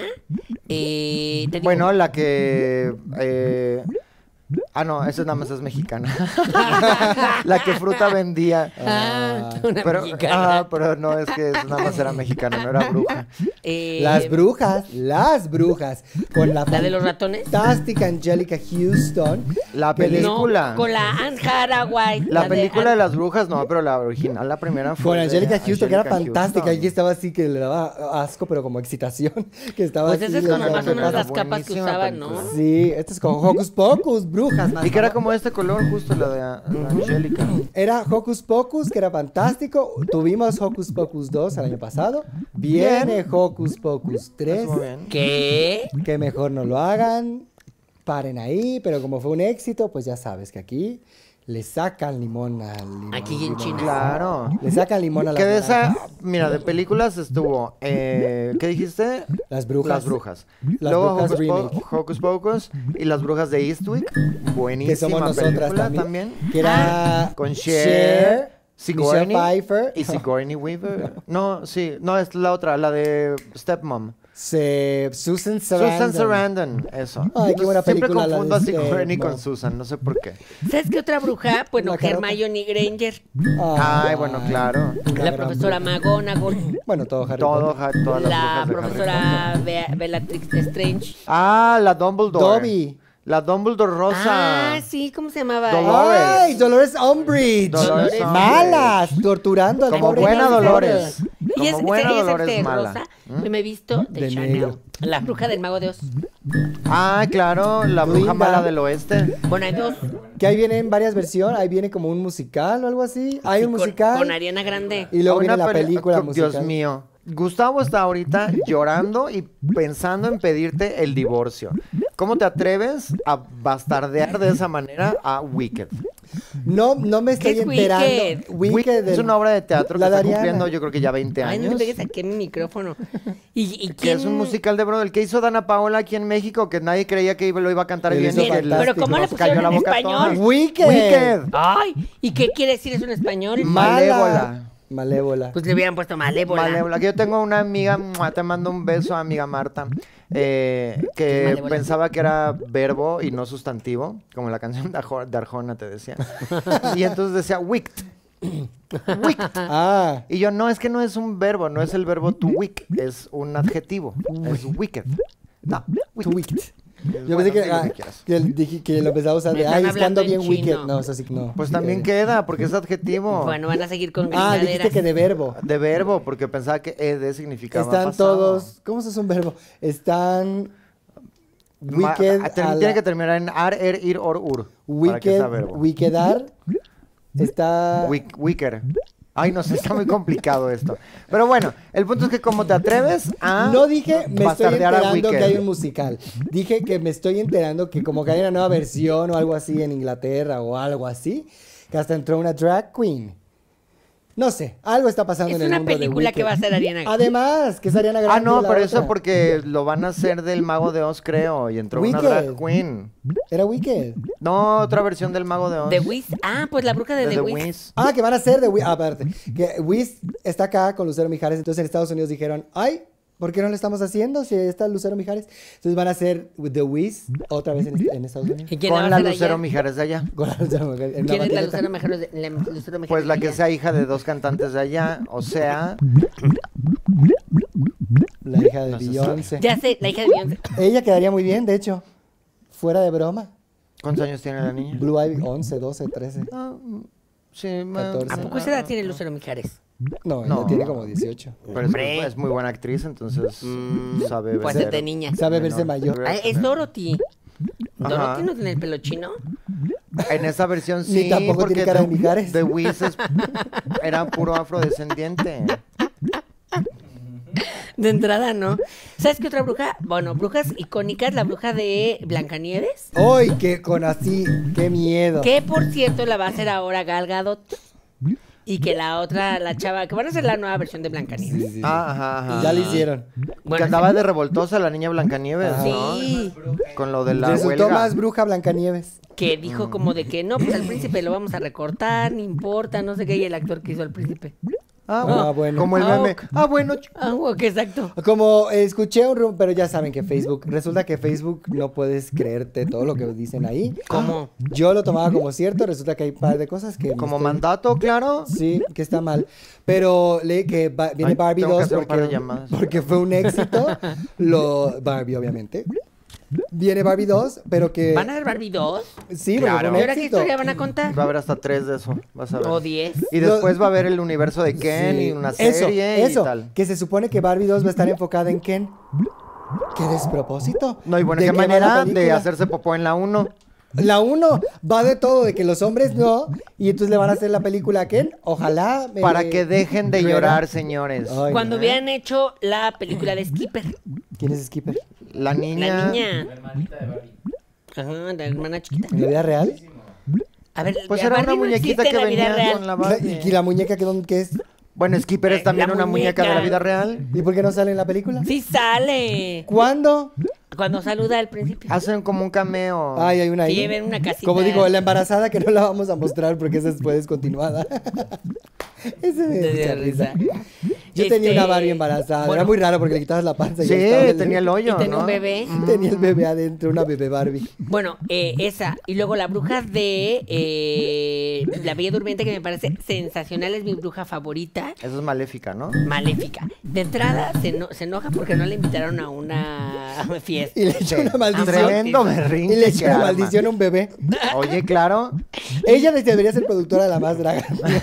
Eh, te digo- Bueno, la que... eh, Ah, no, esa nada más es mexicana. La que fruta vendía. Ah, una Pero, mexicana. ah, pero no, es que esa nada más era mexicana, no era bruja. Eh, Las brujas, las brujas. Con la, ¿La de los ratones? fantástica Angelica Houston. La que le- película. No, con la Anne Hathaway. La película de Anne- las brujas, no, pero la original, la primera fue. Con de Angelica Houston, que era Angelica fantástica. Houston. Y estaba así que le daba asco, pero como excitación. Que estaba Pues así. esas es como o sea, más o ¿qué menos pasa? las capas que Buenísima usaban, ¿no? película. Sí, esto es con Hocus Pocus, brujas las más Y que era famosas. como este color, justo la de la Angélica. Era Hocus Pocus, que era fantástico. Tuvimos Hocus Pocus dos el año pasado. Viene Hocus Pocus tres. Estuvo bien. ¿Qué? Que mejor no lo hagan. Paren ahí. Pero como fue un éxito, pues ya sabes que aquí le sacan limón al limón. Aquí en limón. China. Claro. Le sacan limón a la Que de esa, mira, de películas estuvo, eh, ¿qué dijiste? Las brujas. Las brujas. Las Luego Brujas Hocus, Po- remake. Hocus Pocus y las brujas de Eastwick. Buenísima Que somos nosotras película también. también. Que era Con Cher, Cher, Michelle Sigourney Pfeiffer. y Sigourney Weaver. No, sí, no, es la otra, la de Stepmom. Se, Susan Sarandon. Susan Sarandon, eso. Ay, qué buena Siempre película la confundo a de Sigourney Stepmom. con Susan, no sé por qué. ¿Sabes qué otra bruja? Bueno, La carota. Hermione Granger, Ay, bueno, claro. una la gran profesora bruja. McGonagall, Bueno, todo Harry Todo, Potter. ja- todas las la brujas de Harry profesora Be- Bellatrix Strange. Ah, la Dumbledore. Dobby. La Dumbledore rosa. Ah, sí, ¿cómo se llamaba? Dolores. Ay, Dolores Umbridge. Dolores Umbridge. Malas, torturando al Como pobre buena Harry Dolores. Potter. Y es, Como buena ella es Dolores de mala. rosa. Yo me he visto de, De Chanel. negro. La bruja del mago de Oz. Ah, claro, la bruja Linda. mala del oeste. Bueno, hay dos. Que ahí vienen varias versiones, ahí viene como un musical o algo así. Hay un Con- musical Con Ariana Grande. y luego Una viene la peli- película musical. Dios mío. Gustavo está ahorita llorando y pensando en pedirte el divorcio. ¿Cómo te atreves a bastardear de esa manera a Wicked? No, no me estoy ¿Qué es enterando. Wicked? Wicked es del- una obra de teatro que la de está Ariana. cumpliendo yo creo que ya veinte Ay, no años. me pegues aquí en mi micrófono. ¿Y, y Que quién? es un musical de Broadway, el que hizo Dana Paola aquí en México, que nadie creía que iba- lo iba a cantar Él bien hizo y que fantástico. Pero ¿cómo le nos cayó pusieron la en boca español? toda. Wicked. Wicked. Ay, ¿y qué quiere decir eso en español? Mala. Malévola. Malévola. Pues le hubieran puesto malévola. Malévola. Que yo tengo una amiga, ¡mua! Te mando un beso, amiga Marta, eh, que Malévola. pensaba que era verbo y no sustantivo, como la canción de, Arjo- de Arjona te decía. Y entonces decía wicked. Wicked. Ah, Y yo, no, es que no es un verbo, no es el verbo to wick, es un adjetivo, es wicked. No, too wicked. Yo Bueno, pensé que, di lo ah, que quieras. que, el- dije que lo empezaba a usar Me de, están ay, es que ando hablando bien en chino. wicked. No, eso sí que no. Pues también Eh, queda, porque es adjetivo. Bueno, van a seguir con Ah, gringaderas. dijiste que de verbo. De verbo, porque pensaba que ed significaba Están pasado. todos, ¿cómo se usa un verbo? Están Ma- wicked, ah, ter- a tiene la- que terminar en ar, er, ir, or, ur. para que wicked, sea verbo. wickedar, está... Wick- wicker. Ay, no sé, está muy complicado esto. Pero bueno, el punto es que como te atreves a No dije, me estoy bastardear a enterando que Wicked. hay un musical. Dije que me estoy enterando que como que hay una nueva versión o algo así en Inglaterra o algo así, que hasta entró una drag queen. No sé, algo está pasando Es en el una mundo de película Wicked. que va a ser Ariana Grande. Además, que es Ariana Grande. Ah, no, la pero eso otra. porque lo van a hacer del Mago de Oz, creo, y entró una Wicked. drag queen. Era Wicked. No, otra versión del Mago de Oz. The Wiz. Ah, pues la bruja de, de The The Wiz. Wiz. Ah, que van a ser de Wiz. Ah, aparte. Que Wiz está acá con Lucero Mijares. Entonces en Estados Unidos dijeron, ay, ¿por qué no lo estamos haciendo si está Lucero Mijares? Entonces van a hacer The Wiz otra vez en, en Estados Unidos. ¿Y quién la va Con a la hacer Lucero allá? Mijares de allá. Con la Lucero Mijares. en una ¿Quién es la patineta. Lucero Mijares de, la Lucero Mijares Pues la de que allá? sea hija de dos cantantes de allá, o sea, La hija de No se Beyoncé. Ya sé, la hija de Beyoncé. Ella quedaría muy bien, de hecho. Fuera de broma. ¿cuántos años tiene la niña? Blue Ivy, once, doce, trece. Ah, mm, sí, ma- catorce. ¿A poco esa edad tiene Lucero Mijares? No, ella No. tiene como dieciocho. Pero es, Hombre. muy- es muy buena actriz, entonces Mm, sabe pues vender desde niña. Sabe verse menor. mayor. Ah, es Dorothy. Ajá. ¿Dorothy no tiene el pelo chino? En esa versión Ni sí, tampoco porque tiene cara de The- Mijares. The Wiz es- era puro afrodescendiente. De entrada, ¿no? ¿Sabes qué otra bruja? Bueno, brujas icónicas, la bruja de Blancanieves. ¡Ay, qué con así! ¡Qué miedo! Que por cierto la va a hacer ahora Gal Gadot. Y que la otra, la chava, que van a hacer la nueva versión de Blancanieves. Sí, sí, sí. Ah, ajá, ajá. Ya lo hicieron. Bueno, que andaba de revoltosa la niña Blancanieves, Ajá. ¿no? sí, Con lo de la Resultó huelga. más bruja Blancanieves. que dijo como de que no, pues al príncipe lo vamos a recortar, no importa, no sé qué, y el actor que hizo al príncipe. Ah, Ah, bueno. bueno. Como el Ah, meme. ok. Ah, bueno. ch- Ah, ok, exacto. Como eh, escuché un rumor, pero ya saben que Facebook, resulta que Facebook no puedes creerte todo lo que dicen ahí. ¿Cómo? Yo lo tomaba como cierto, resulta que hay un par de cosas que... me Como estoy- mandato, claro. Sí, que está mal. Pero leí que va- viene Ay, Barbie tengo que dos hacer un par de porque, llamadas. porque fue un éxito. Lo, Barbie, obviamente. Viene Barbie dos, pero que... ¿Van a ver Barbie dos? Sí, porque Claro. fue ¿Y un ahora qué éxito. historia van a contar? Va a haber hasta tres de eso. Vas a ver. ¿O diez? Y después va a haber el universo de Ken Sí. y una Eso, serie eso, y tal. que se supone que Barbie dos va a estar enfocada en Ken. ¡Qué despropósito! No, y bueno, ¿De qué qué va la manera de película? hacerse popó en la uno. La uno va de todo, de que los hombres no, y entonces le van a hacer la película a Ken. Ojalá. me- Para que dejen de Rueda. llorar, señores. Ay, Cuando no. hubieran hecho la película de Skipper. ¿Quién es Skipper? La niña. La niña. Ajá, la hermana chiquita. ¿En la vida real? A ver, Pues la era Barbie una no muñequita existe que en la vida venía real. con la ¿Y la, Barbie. y la muñeca que, dónde- qué es? Bueno, Skipper es también La una muñeca de la muñeca. vida real. ¿Y por qué no sale en la película? Sí sale. ¿Cuándo? Cuando saluda al principio. Hacen como un cameo. Ay, hay una ahí. Que lleven una casita. Como digo, la embarazada que no la vamos a mostrar porque esa es después descontinuada. Ese me dio De mucha risa. risa. Yo tenía Este, una Barbie embarazada. bueno. Era muy raro porque le quitabas la panza y Sí, ya estaba el- tenía el hoyo, Y tenía ¿no? un bebé. Tenía el bebé adentro, una bebé Barbie. Bueno, eh, esa. Y luego la bruja de eh, La Bella Durmiente, que me parece sensacional, es mi bruja favorita. Eso es maléfica, ¿no? Maléfica. De entrada se, eno- se enoja porque no le invitaron a una fiesta. Y le echó una maldición. Tremendo sí. berrinche. Y le echó que una arma. maldición a un bebé. Oye, claro. Ella debería ser productora de La Más Draga.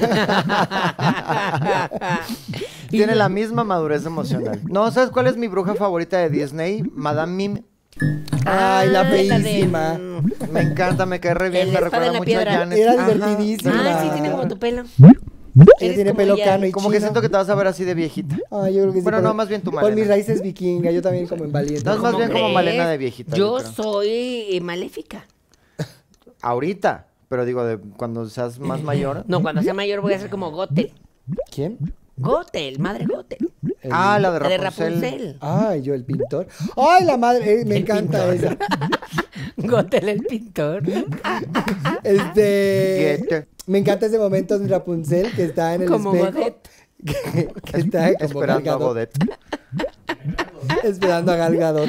Tiene la misma madurez emocional. No, ¿sabes cuál es mi bruja favorita de Disney? Madame Mim. Ay, la Ah, de, feísima. mm, Me encanta, me cae re bien, El me espada recuerda en la mucho a piedra. Janet. Era Ajá, divertidísima. Ah, sí, tiene como tu pelo. Ella Eres tiene como pelo ella. cano y Como que chino. siento que te vas a ver así de viejita. Ay, yo creo que sí. Bueno, pero- no, más bien tu Con Malena. mis raíces vikinga, yo también como en valiente. No, es más ¿Cómo bien como crees? Malena de viejita. Yo creo. soy eh, maléfica. Ahorita, pero digo, de cuando seas más mayor. No, cuando sea mayor voy a ser como Gothel. ¿Quién? Gothel, madre Gothel. El- Ah, la de La de Rapunzel. Rapunzel. Ay, yo el pintor. Ay, la madre, eh, me El encanta pintor. esa. Gothel el pintor. Este, Goethe. me encanta ese momento de Rapunzel que está en el Como espejo. Godet. Que, que está como Esperando a Gal Gadot, Godet. esperando a Gal Gadot.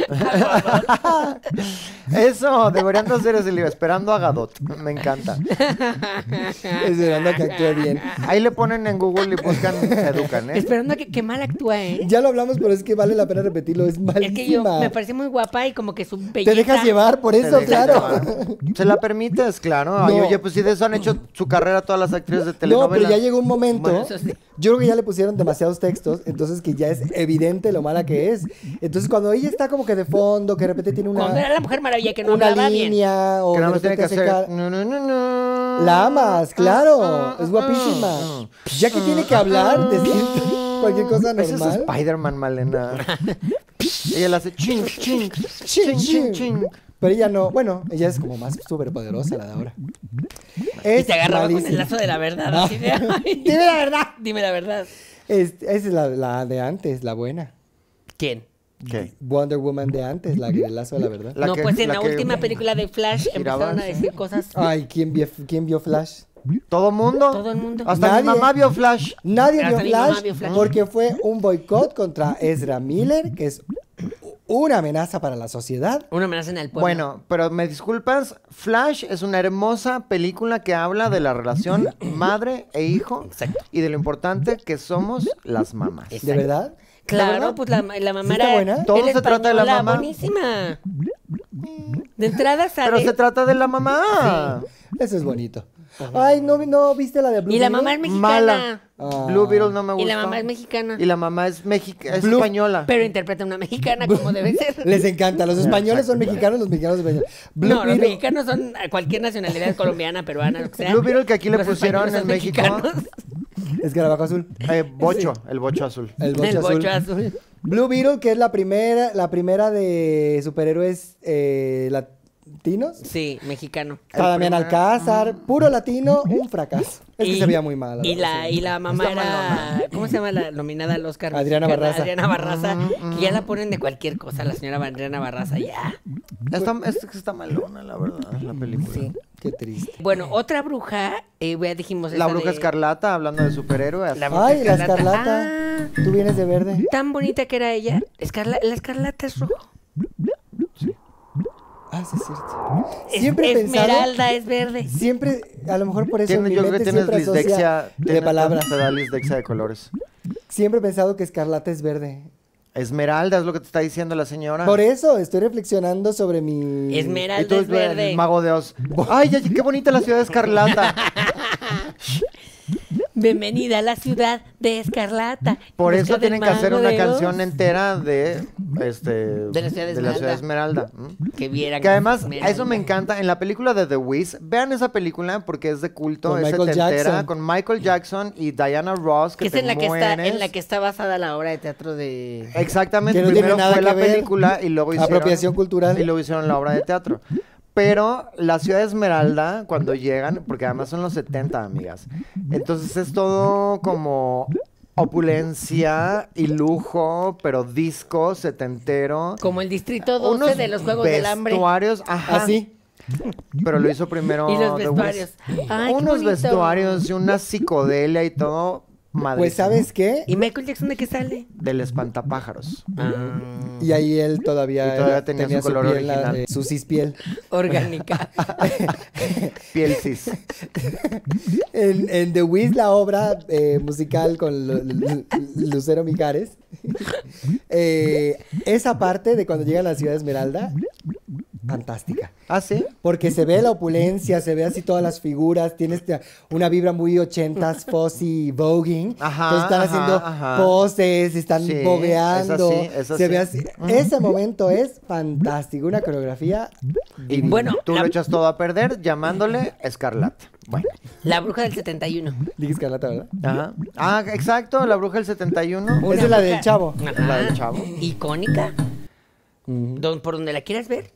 Eso, deberían de hacer ese libro, Esperando a Gadot. Me encanta. Esperando a que actúe bien. Ahí le ponen en Google y buscan, se educan, ¿eh? Esperando a que, que mal actúa, ¿eh? Ya lo hablamos, pero es que vale la pena repetirlo. Es malísima. Es que yo me parece muy guapa y como que su belleza... Te dejas llevar por Te eso, dejas claro. llevar. Se la permites, claro. Ay, No. oye, pues si de eso han hecho su carrera todas las actrices de No, telenovela. pero ya llegó un momento. Bueno, eso sí. Yo creo que ya le pusieron demasiados textos, entonces que ya es evidente lo mala que es. Entonces cuando ella está como que de fondo, que de repente tiene Cuando una, era la Mujer Maravilla que no una hablaba bien. línea o Que de nada más tiene repente que hace hacer. cara- No, no, no, no. La amas, claro, Ah, es ah, guapísima. ah, Ya que tiene que hablar, decir cualquier cosa Ese es normal. Spider-Man, Malena. Ella le hace ching, ching, ching, Chin, ching, chin. ching. Pero ella no, bueno, ella es como más súper poderosa la de ahora. Y Es te agarraba con el malísima. lazo de la verdad. Ah. así de, ay, Dime la verdad. Dime la verdad. Es- esa es la, la de antes, la buena. ¿Quién? ¿Qué? Wonder Woman de antes, la del lazo de la verdad. La no, que- pues en la la, que última película de Flash giraba, empezaron a sí. decir cosas... Ay, ¿quién vio, quién vio Flash? ¿Todo mundo? Todo el mundo. Hasta Nadie. mi mamá vio Flash. Nadie Hasta vio mi mamá Flash, vio Flash. porque fue un boicot contra Ezra Miller, que es una amenaza para la sociedad. Una amenaza en el pueblo. Bueno, pero me disculpas, Flash es una hermosa película que habla de la relación madre e hijo Exacto. y de lo importante que somos las mamás. Exacto. ¿De verdad? Claro, ¿De verdad? pues la, la mamá ¿Sí está era... buena? Todo era se trata de la española, mamá. buenísima. De entrada sale... Pero se trata de la mamá. Eso es bonito. Ay, ¿no, no viste la de Blue Y la Beetle? mamá es mexicana. Mala. Ah. Blue Beetle no me Y gusta. la mamá es mexicana. Y la mamá es, mexica es Blue- española. Pero interpreta a una mexicana como debe ser. Les encanta. Los españoles son mexicanos, los mexicanos son españoles. Blue No, los Beetle- mexicanos son a cualquier nacionalidad, colombiana, peruana, lo que sea. Blue Beetle que aquí le Los pusieron españoles en son México. mexicanos. Escarabajo azul. Eh, bocho, el bocho azul. El bocho El azul. bocho azul. Blue Beetle, que es la primera, la primera de superhéroes eh, latinos. Sí, mexicano. Está Damián primer- Alcázar, puro latino, un fracaso. Es que se veía muy mal. Y la, y la mamá Está era, malona. ¿cómo se llama la nominada al Oscar? Adriana mexicana? Barraza. Adriana Barraza. Que ya la ponen de cualquier cosa, la señora Adriana Barraza, ya. Está, es que está malona, la verdad, la película. Sí. Qué triste. Bueno, otra bruja, eh, ya dijimos La esa bruja de- escarlata, hablando de superhéroes. La bruja Ay, la escarlata. escarlata. Ah, Tú vienes de verde. tan bonita que era ella. Escarla- la escarlata es rojo. Ah, sí, es cierto. Es- Siempre he pensado. Esmeralda es verde. Siempre, a lo mejor por eso Tiene- mi yo creo que mente tienes siempre asocia dislexia. de tienes- palabras. Te da dislexia de colores. Siempre he pensado que escarlata es verde. Esmeralda es lo que te está diciendo la señora. Por eso estoy reflexionando sobre mi... Y Esmeralda tú, es verde. el mago de Oz. Ay, ay, qué bonita la ciudad de Escarlata. Bienvenida a la ciudad de Escarlata. Por Busca eso del tienen que hacer mago una de canción Oz. entera de este, De la ciudad de de la ciudad de Esmeralda. Esmeralda. ¿Mm? Que vieran. Que además, Esmeralda. eso me encanta. En la película de The Wiz, vean esa película porque es de culto, Con es Michael setentera, Jackson. con Michael Jackson y Diana Ross, que, Que es te en la que, está, mueres. en la que está basada la obra de teatro de... Exactamente, Que no tiene primero nada fue que la ver. película y luego hicieron... Apropiación cultural. Y luego hicieron la obra de teatro. Pero la ciudad de Esmeralda, cuando llegan, porque además son los setenta, amigas, entonces es todo como opulencia y lujo, pero disco, setentero. Como el Distrito doce Unos de los Juegos del Hambre. vestuarios, ajá. Así. Pero lo hizo primero Y los The Wiz. vestuarios. Ay, qué Unos bonito. vestuarios y una psicodelia y todo. Madre. Pues, ¿sabes qué? ¿Y Michael Jackson de qué sale? Del espantapájaros. Ah, Y ahí él todavía, Y todavía tenía su color piel, la- original. eh, su cispiel. orgánica. Piel cis. En, en The Wiz, la obra eh, musical con Lu- Lu- Lucero Mijares, eh, esa parte de cuando llega a la ciudad de Esmeralda, fantástica. ¿Ah, sí? Porque se ve la opulencia, se ve así todas las figuras, tiene esta- una vibra muy ochentas, Fuzzy, voguing. Ajá, Entonces están ajá, haciendo ajá. poses, están Sí, bogueando. es así, es Se ve así. así. Ese momento es fantástico, una coreografía. Y Bueno, tú la- lo echas todo a perder llamándole Escarlata. Bueno. La bruja del setenta y uno. Dije Escarlata, ¿verdad? Ajá. Ah, exacto, la bruja del setenta y uno. Esa es la del chavo. Ajá. La del chavo. Icónica. Ujú. Don- por donde la quieras ver.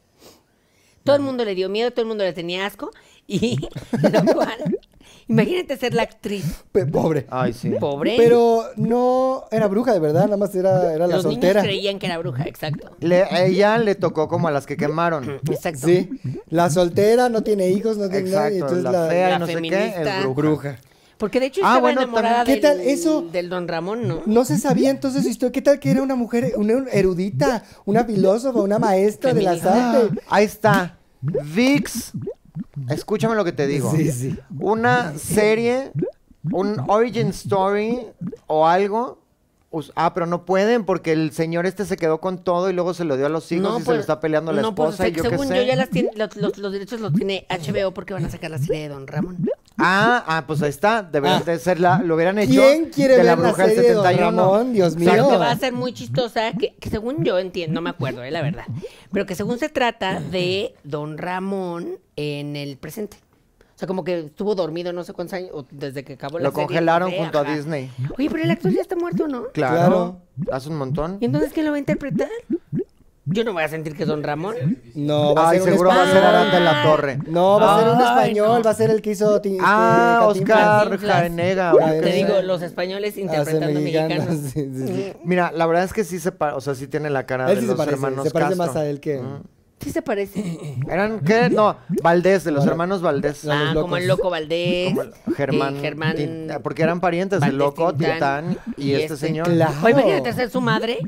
Todo el mundo le dio miedo, todo el mundo le tenía asco. Y lo cual, imagínate ser la actriz Pe- Pobre. Ay, sí. pobre. Pero no era bruja de verdad, nada más era, era la Los soltera. niños creían que era bruja, exacto. Le- a ella le tocó como a las que quemaron. Exacto. Sí, la soltera no tiene hijos, no tiene nada, y Exacto, entonces la la, fea la y no sé qué feminista. es bruja. bruja. Porque de hecho Ah, estaba bueno, enamorada también- ¿Qué del, tal eso? del Don Ramón, ¿no? No se sabía entonces su historia. ¿Qué tal que era una mujer, una erudita, una filósofa, una maestra de las Feminista. artes? Ahí está. VIX. Escúchame lo que te digo. Sí, sí. Una serie, un origin story o algo. us- Ah, pero no pueden porque el señor este se quedó con todo y luego se lo dio a los hijos y se lo está peleando la no, pues, esposa y yo qué según sé. yo ya las tiene- los, los- los derechos los tiene H B O porque van a sacar la serie de Don Ramón. Ah, ah, pues ahí está. Deberían Ah. de ser la, lo hubieran hecho. ¿Quién quiere de la ver la bruja del serie de Don setenta y uno. Ramón? Dios mío. Pero que va a ser muy chistosa, que, que según yo entiendo, no me acuerdo, eh, la verdad, pero que según se trata de Don Ramón en el presente. O sea, como que estuvo dormido no sé cuántos años, o desde que acabó la Lo serie. congelaron no sé, junto a ajá. Disney. Oye, pero el actor ya está muerto, ¿no? Claro. Claro. Hace un montón. ¿Y entonces quién lo va a interpretar? Yo no voy a sentir que es Don Ramón. No, va a Ay, ser un seguro va a ser español. Aranda la Torre. No, va a ser un Ay, español, no. va a ser el que hizo ti- Ah, este, Oscar Cantinflas. Jaenega. o yo Ay, qué Te sé. digo, los españoles Hace interpretando mexicanos, mexicanos. sí, sí, sí. Mira, la verdad es que sí se pa- o sea, sí tiene la cara Él de sí se los parece, hermanos se parece Castro. más a él que... Mm. Sí se parece. ¿Eran qué? No, Valdés, de los Bueno. hermanos Valdés. No, los Ah, como locos. el Loco Valdés. Como el Germán, eh, Germán Tin- porque eran parientes, el Valdés loco, Tintán, Tintán y, este, señor. Claro. Oye, imagínate ser su madre.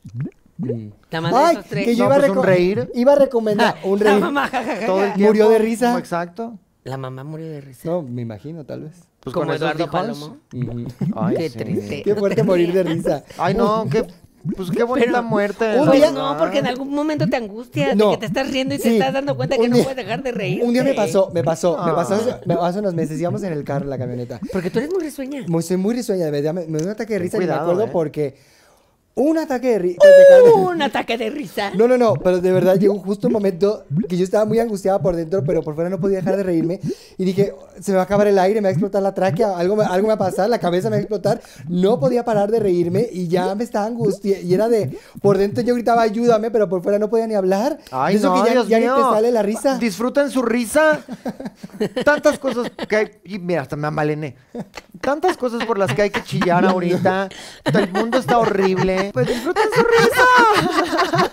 Mm. La madre de Ay, esos tres. que yo No, iba, a pues un reco- reír. iba a recomendar un La reír. mamá, jajaja. Todo el tiempo. ¿Murió de risa? Como exacto. La mamá murió de risa. No, me imagino, tal vez. Pues Como con esos Eduardo hijos. Palomo. Ujú. Ay, Qué sí. triste. Qué fuerte morir de risa. Ay, no, qué, pues qué bonita Pero- muerte. Un la Pues día- verdad. no, porque en algún momento te angustias No. de que te estás riendo y te Sí. estás dando cuenta que Un no día- puedes dejar de reír. Un día me pasó, me pasó, me pasó Ah. hace, me- hace unos meses, íbamos en el carro, en la camioneta. Porque tú eres muy risueña. Muy- soy muy risueña, de verdad, me, me dio un ataque de risa y me cuidado, acuerdo eh. porque un ataque de risa... Un ataque de risa. No, no, no, pero de verdad llegó justo un momento que yo estaba muy angustiada por dentro, pero por fuera no podía dejar de reírme. Y dije, se me va a acabar el aire, me va a explotar la tráquea, algo, me- algo me va a pasar, la cabeza me va a explotar. No podía parar de reírme y ya me estaba angustia. Y era de, por dentro yo gritaba, ayúdame, pero por fuera no podía ni hablar. Ay, De eso no, que ya, Dios ya ni mío. te sale la risa. Disfruten su risa. Tantas cosas que hay. Y mira, hasta me amalené. Tantas cosas por las que hay que chillar ahorita. El mundo está horrible. Pues disfruten su risa.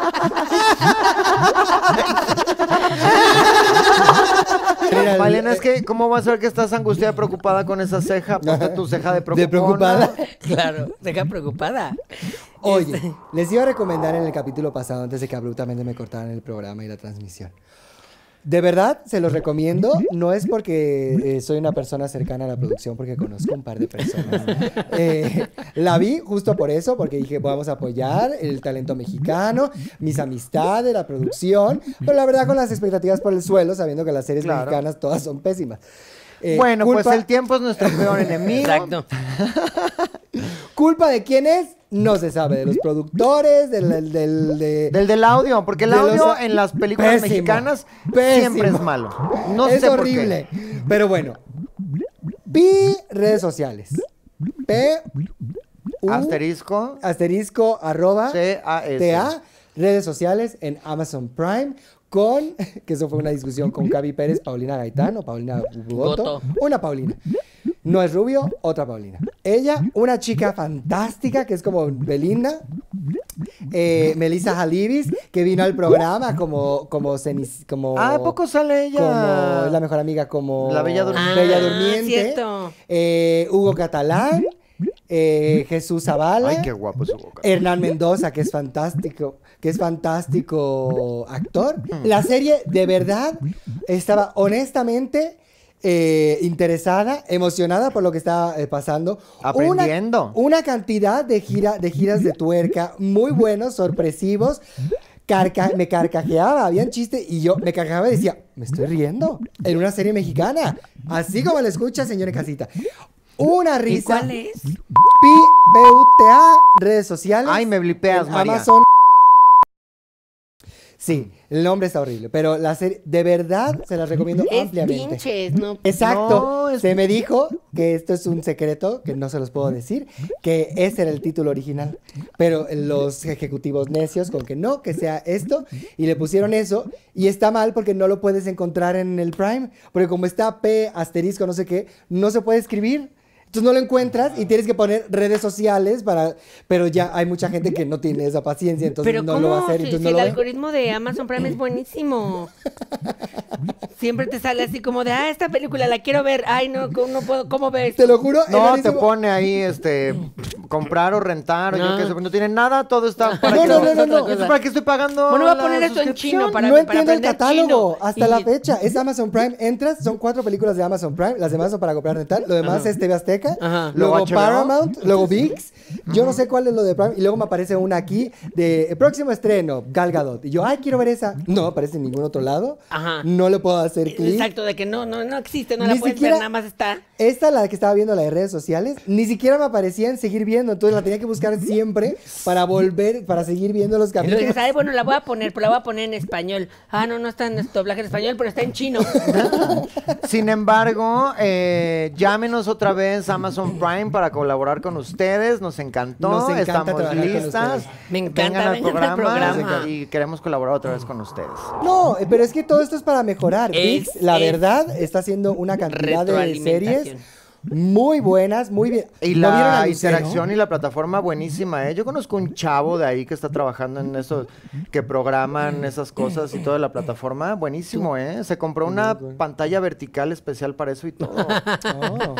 Mira, Malena, es eh, que, ¿cómo vas a ver que estás angustiada y preocupada con esa ceja? Ponte tu ceja de preocupada. de preocupada. Claro, deja preocupada. Oye, les iba a recomendar en el capítulo pasado, antes de que abruptamente me cortaran el programa y la transmisión. De verdad, se los recomiendo. No es porque eh, soy una persona cercana a la producción, porque conozco un par de personas. Eh, la vi justo por eso, porque dije, vamos a apoyar el talento mexicano, mis amistades, la producción. Pero la verdad, con las expectativas por el suelo, sabiendo que las series Claro. mexicanas todas son pésimas. Eh, Bueno, culpa- pues el tiempo es nuestro peor enemigo. Exacto. ¿Culpa de quién es? no se sabe de los productores, del... del, del, de- Del del audio, porque el de audio los- en las películas Pésimo, mexicanas pésimo. siempre es malo. No es sé horrible. Pero bueno. Pi redes sociales. P por qué. U, Asterisco asterisco arroba C A S. T A redes sociales en Amazon Prime con, que eso fue una discusión con Gaby Pérez, Paulina Gaitán o Paulina Goto, Goto. una Paulina. No es rubio, otra Paulina. Ella, una chica fantástica que es como Belinda. Eh, Melissa Halibis, que vino al programa como como, cenis- como Ah, ¿a poco sale ella? como es la mejor amiga como La Bella Durmiente. Bella Ah, Durmiente. cierto. Eh, Hugo Catalán, eh, Jesús Zavala, Ay, qué guapo su boca. Hernán Mendoza, que es fantástico, que es fantástico actor. La serie, de verdad, estaba honestamente eh, interesada, emocionada por lo que estaba eh, pasando. Aprendiendo. Una, una cantidad de, gira, de giras de tuerca muy buenos, sorpresivos. Carca- me carcajeaba, habían chistes y yo me carcajeaba y decía, me estoy riendo en una serie mexicana. Así como la escucha, señora Casita. Una ¿Y risa. cuál es? Pi, B U T A, redes sociales. Ay, me blipeas, en María. Amazon. Sí, el nombre está horrible, pero la serie, de verdad, se la recomiendo Es ampliamente. pinches, ¿no? Exacto. No, es- Se me dijo que esto es un secreto, que no se los puedo decir, que ese era el título original. Pero los ejecutivos necios con que no, que sea esto, y le pusieron eso, y está mal porque no lo puedes encontrar en el Prime, porque como está P, asterisco, no sé qué, no se puede escribir. Entonces no lo encuentras y tienes que poner redes sociales para... Pero ya hay mucha gente que no tiene esa paciencia, entonces Pero no ¿cómo? lo va a hacer, Si- entonces si no el lo ve. algoritmo de Amazon Prime es buenísimo. Siempre te sale así como de, ah, esta película la quiero ver. Ay, no, ¿cómo, no puedo, ¿cómo ves? Te lo juro. es No, te rarísimo. pone ahí, este, comprar o rentar, o yo No. qué sé, no tiene nada, todo está para No, que no, no, no, no. Entonces, ¿para qué estoy pagando? Bueno, voy a la poner esto en suscripción? chino para- no entiendo el aprender catálogo chino. hasta Y- la fecha. Es Amazon Prime. Entras, son cuatro películas de Amazon Prime. Las demás son para comprar rental. Lo demás es T V Azteca. Ajá. Luego Luego H B O. Paramount. Luego ViX. Yo no sé cuál es lo de Prime. Y luego me aparece una aquí de eh, próximo estreno, Gal Gadot. Y yo, ay, quiero ver esa. No aparece en ningún otro lado. Ajá. No le puedo hacer clic. Exacto, de que no, no, no existe, no Ni la puedes siquiera- ver, nada más está. Esta, la que estaba viendo, la de redes sociales, ni siquiera me aparecía en seguir viendo. Entonces la tenía que buscar siempre para volver, para seguir viendo los Y luego capítulos. dices, ay, bueno, la voy a poner, pero la voy a poner en español. Ah, no, no está en doblaje en español, pero está en chino. Sin embargo, eh, llámenos otra vez a Amazon Prime para colaborar con ustedes. Nos encantó, Nos encanta estamos trabajar con listas. ustedes. Me encanta, Vengan al vengan al programa, programa. y queremos colaborar otra vez con ustedes. No, eh, pero es que todo esto es para mejorar. Es- ViX, la es verdad, está haciendo una cantidad de retroalimentación. series muy buenas, muy bien. Y ¿No vieron la a Lucero? interacción y la plataforma buenísima, ¿eh? Yo conozco un chavo de ahí que está trabajando en eso, que programan esas cosas y toda la plataforma. Buenísimo, ¿eh? Se compró una pantalla vertical especial para eso y todo. Oh.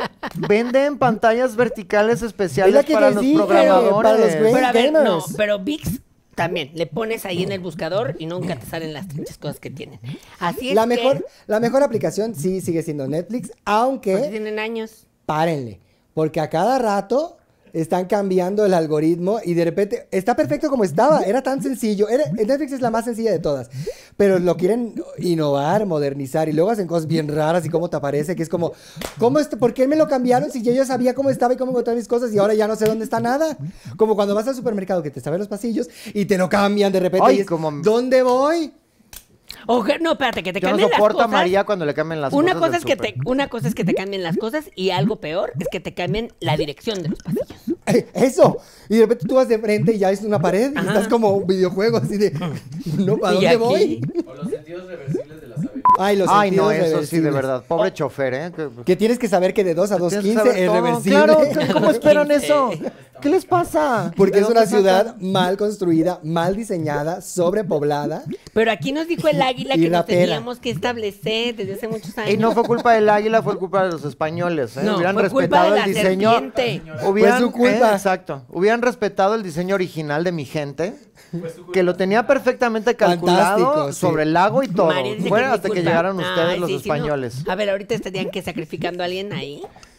Venden pantallas verticales especiales Es la que para les los dije, programadores. para los great Pero a ver, no, gamers. pero ViX también, le pones ahí en el buscador y nunca te salen las trinches cosas que tienen. Así es La que, mejor, la mejor aplicación sí sigue siendo Netflix, pues, aunque tienen años. párenle, porque a cada rato están cambiando el algoritmo y de repente está perfecto como estaba, era tan sencillo, era, Netflix es la más sencilla de todas, pero lo quieren innovar, modernizar y luego hacen cosas bien raras y cómo te aparece, que es como, ¿cómo est- ¿por qué me lo cambiaron si yo ya sabía cómo estaba y cómo encontrar mis cosas y ahora ya no sé dónde está nada? Como cuando vas al supermercado que te saben los pasillos y te lo cambian de repente Ay, y es, como- ¿dónde voy? Oje- no, espérate, que te Yo no cambien las soporto a cosas. María cuando le cambian las Una cosas cosa, del es que te, súper. una cosa es que te cambien las cosas y algo peor es que te cambien la dirección de los pasillos. Eh, Eso, y de repente tú vas de frente y ya es una pared y Ajá. estás como un videojuego así de, no, ¿a ¿Y dónde aquí? voy? O los sentidos reversibles de las aves. Ay, los Ay, no, sentidos eso sí, de reversibles. verdad. Pobre chofer, ¿eh? Que- Que tienes que saber que de dos a dos tienes que quince saber es todo. reversible. Claro, ¿qué- ¿cómo esperan quince. eso? ¿Qué les pasa? Porque ¿De es dónde una ciudad sacan? mal construida, mal diseñada, sobrepoblada. Pero aquí nos dijo el águila Y que nos rapera. teníamos que establecer desde hace muchos años. Y no fue culpa del águila, fue culpa de los españoles, ¿eh? No, hubieran fue culpa respetado de el la diseño. serpiente. Hubieran, Fue su culpa. eh, exacto. Hubieran respetado el diseño original de mi gente, que lo tenía perfectamente calculado Fantástico, sí. sobre el lago y todo. María dice Fue que es mi hasta que culpa. llegaron ustedes Ay, los sí, sí, no. españoles. A ver, ahorita estarían que sacrificando a alguien ahí.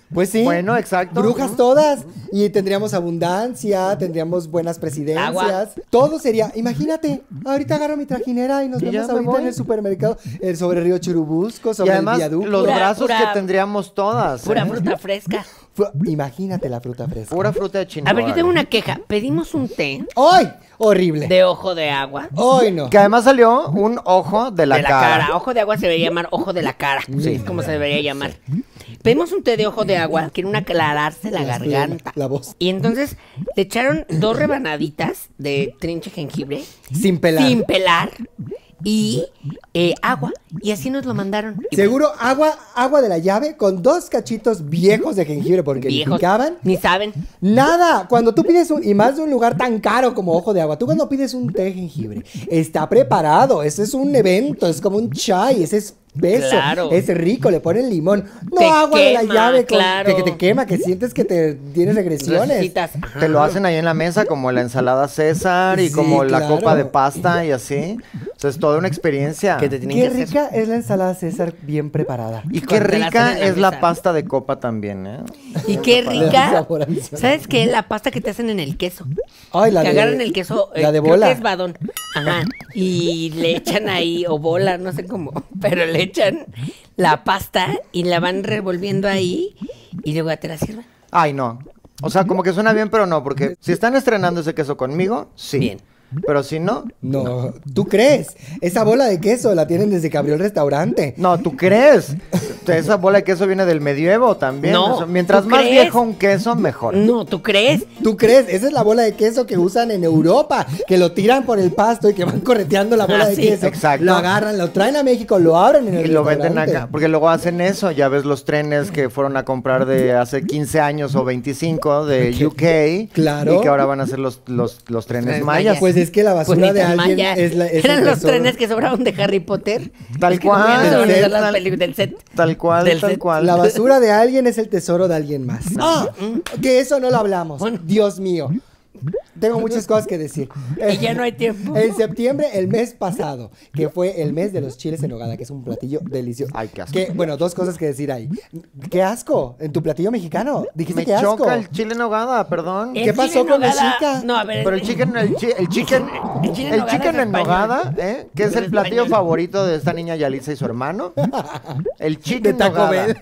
Pues sí. Bueno, exacto. Brujas todas. Y tendríamos abundancia, tendríamos buenas presidencias. Agua. Todo sería, imagínate, ahorita agarro mi trajinera y nos Y ya vemos me ahorita voy. en el supermercado, eh, sobre Río Churubusco, Y sobre además, el viaducto. los Pura- brazos pura- que tendríamos todas. Pura ¿eh? fruta fresca. Fu- Imagínate la fruta fresca. Pura fruta de chino. A ver, yo tengo una queja. Pedimos un té ¡Ay! Horrible. de ojo de agua. ¡Ay, no! Que además salió un ojo de la, de la cara. cara. Ojo de agua se debería llamar ojo de la cara. Sí. Es como se debería llamar. Pedimos un té de ojo de agua. Quiere una aclararse la Las garganta. piernas, la voz. Y entonces le echaron dos rebanaditas de trinche jengibre. Sin pelar. Sin pelar. Y eh, agua. Y así nos lo mandaron. Y Seguro agua, agua de la llave con dos cachitos viejos de jengibre porque ni viejos, picaban. Ni saben. Nada, cuando tú pides un, y más de un lugar tan caro como Ojo de Agua, tú cuando pides un té de jengibre, está preparado, ese es un evento, es como un chai, ese es beso, Claro. es rico, le ponen limón, no Te agua de la quema, llave con- claro. que, que te quema, que sientes que te tienes regresiones. Necesitas. Ajá. Te lo hacen ahí en la mesa como la ensalada César y Sí, como la claro. copa de pasta y así. O sea, es toda una experiencia. Que te tienen Qué que hacer. rica es la ensalada César bien preparada. Y qué Cuando te la hacen rica en la es la mesa. pasta de copa también, ¿eh? Y qué Le da rica. sabor adicional. ¿Sabes qué? La pasta que te hacen en el queso. Ay, la que de, agarran el queso. eh, la de creo bola. que es badón. Ajá. Y le echan ahí, o bola, no sé cómo. Pero le echan la pasta y la van revolviendo ahí. Y luego ya te la sirven. Ay, no. O sea, como que suena bien, pero no, porque si están estrenando ese queso conmigo, sí. Bien. Pero si no, No, ¿tú crees? Esa bola de queso la tienen desde que abrió el restaurante. no, ¿tú crees? Esa bola de queso viene del medievo también. No, O sea, mientras ¿tú más crees? viejo un queso, mejor. No, ¿tú crees? ¿Tú crees? Esa es la bola de queso que usan en Europa, que lo tiran por el pasto y que van correteando la bola Ah, de sí, queso. exacto. Lo agarran, lo traen a México, lo abren en el Y lo venden restaurante. acá, porque luego hacen eso, ya ves los trenes que fueron a comprar de hace quince años o veinticinco de U K, Claro. y que ahora van a ser los, los, los trenes Trenes mayas. mayas. Pues es que la basura Pues ni de tan alguien maya. es la es Eran el los tesoro. trenes que sobraron de Harry Potter. Tal Es que como ya cual. no se van a Del hacer set, las tal- películas del set. Tal cual, Del tal set. cual. La basura de alguien es el tesoro de alguien más. Ah, que eso no lo hablamos. Bueno. Dios mío. Tengo muchas cosas que decir. Y ya no hay tiempo. En septiembre, el mes pasado, que fue el mes de los chiles en nogada, que es un platillo delicioso. Ay, qué asco. Que, bueno, dos cosas que decir ahí. ¡Qué asco! En tu platillo mexicano. Dijiste Me que asco. choca el chile en nogada, perdón. El ¿Qué chile pasó en con la nogada- chica? No, a ver. Pero el chicken, el, chi- el chicken, El chile en el nogada chicken es en español. nogada, ¿eh? Que es Es el platillo español. favorito de esta niña Yalitza y su hermano. El De chicken Taco nogada. Bell.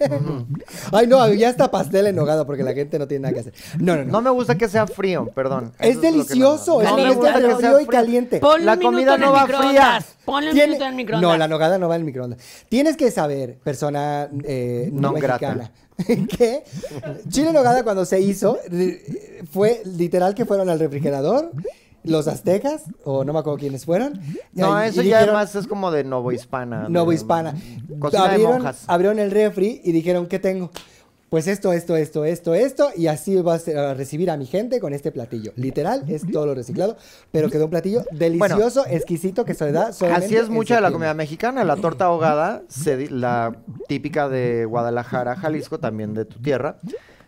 Ay, no, ya está pastel en nogada porque la gente no tiene nada que hacer. No, no, no. No me gusta que sea frío, perdón. Es Eso lo que no- delicioso. No, es me una gusta mezcla que de sea frío y frío. caliente. Ponle La un minuto comida en no el va microondas. fría. Ponle un Tiene- minuto en el microondas. No, la nogada no va en el microondas. Tienes que saber, persona eh, no Non mexicana, que chile en nogada cuando se hizo, eh, fue literal que fueron al refrigerador, los aztecas, o no me acuerdo quiénes fueron. No, y- eso y ya dijeron- además es como de novohispana. Novohispana. Cocina de Abrieron, monjas. abrieron el refri y dijeron, ¿qué tengo? Pues esto, esto, esto, esto, esto, y así vas a recibir a mi gente con este platillo. Literal, es todo lo reciclado, pero quedó un platillo delicioso, exquisito, que se da solamente Así es en mucha de la septiembre. comida mexicana. La torta ahogada, se di- la típica de Guadalajara, Jalisco, también de tu tierra.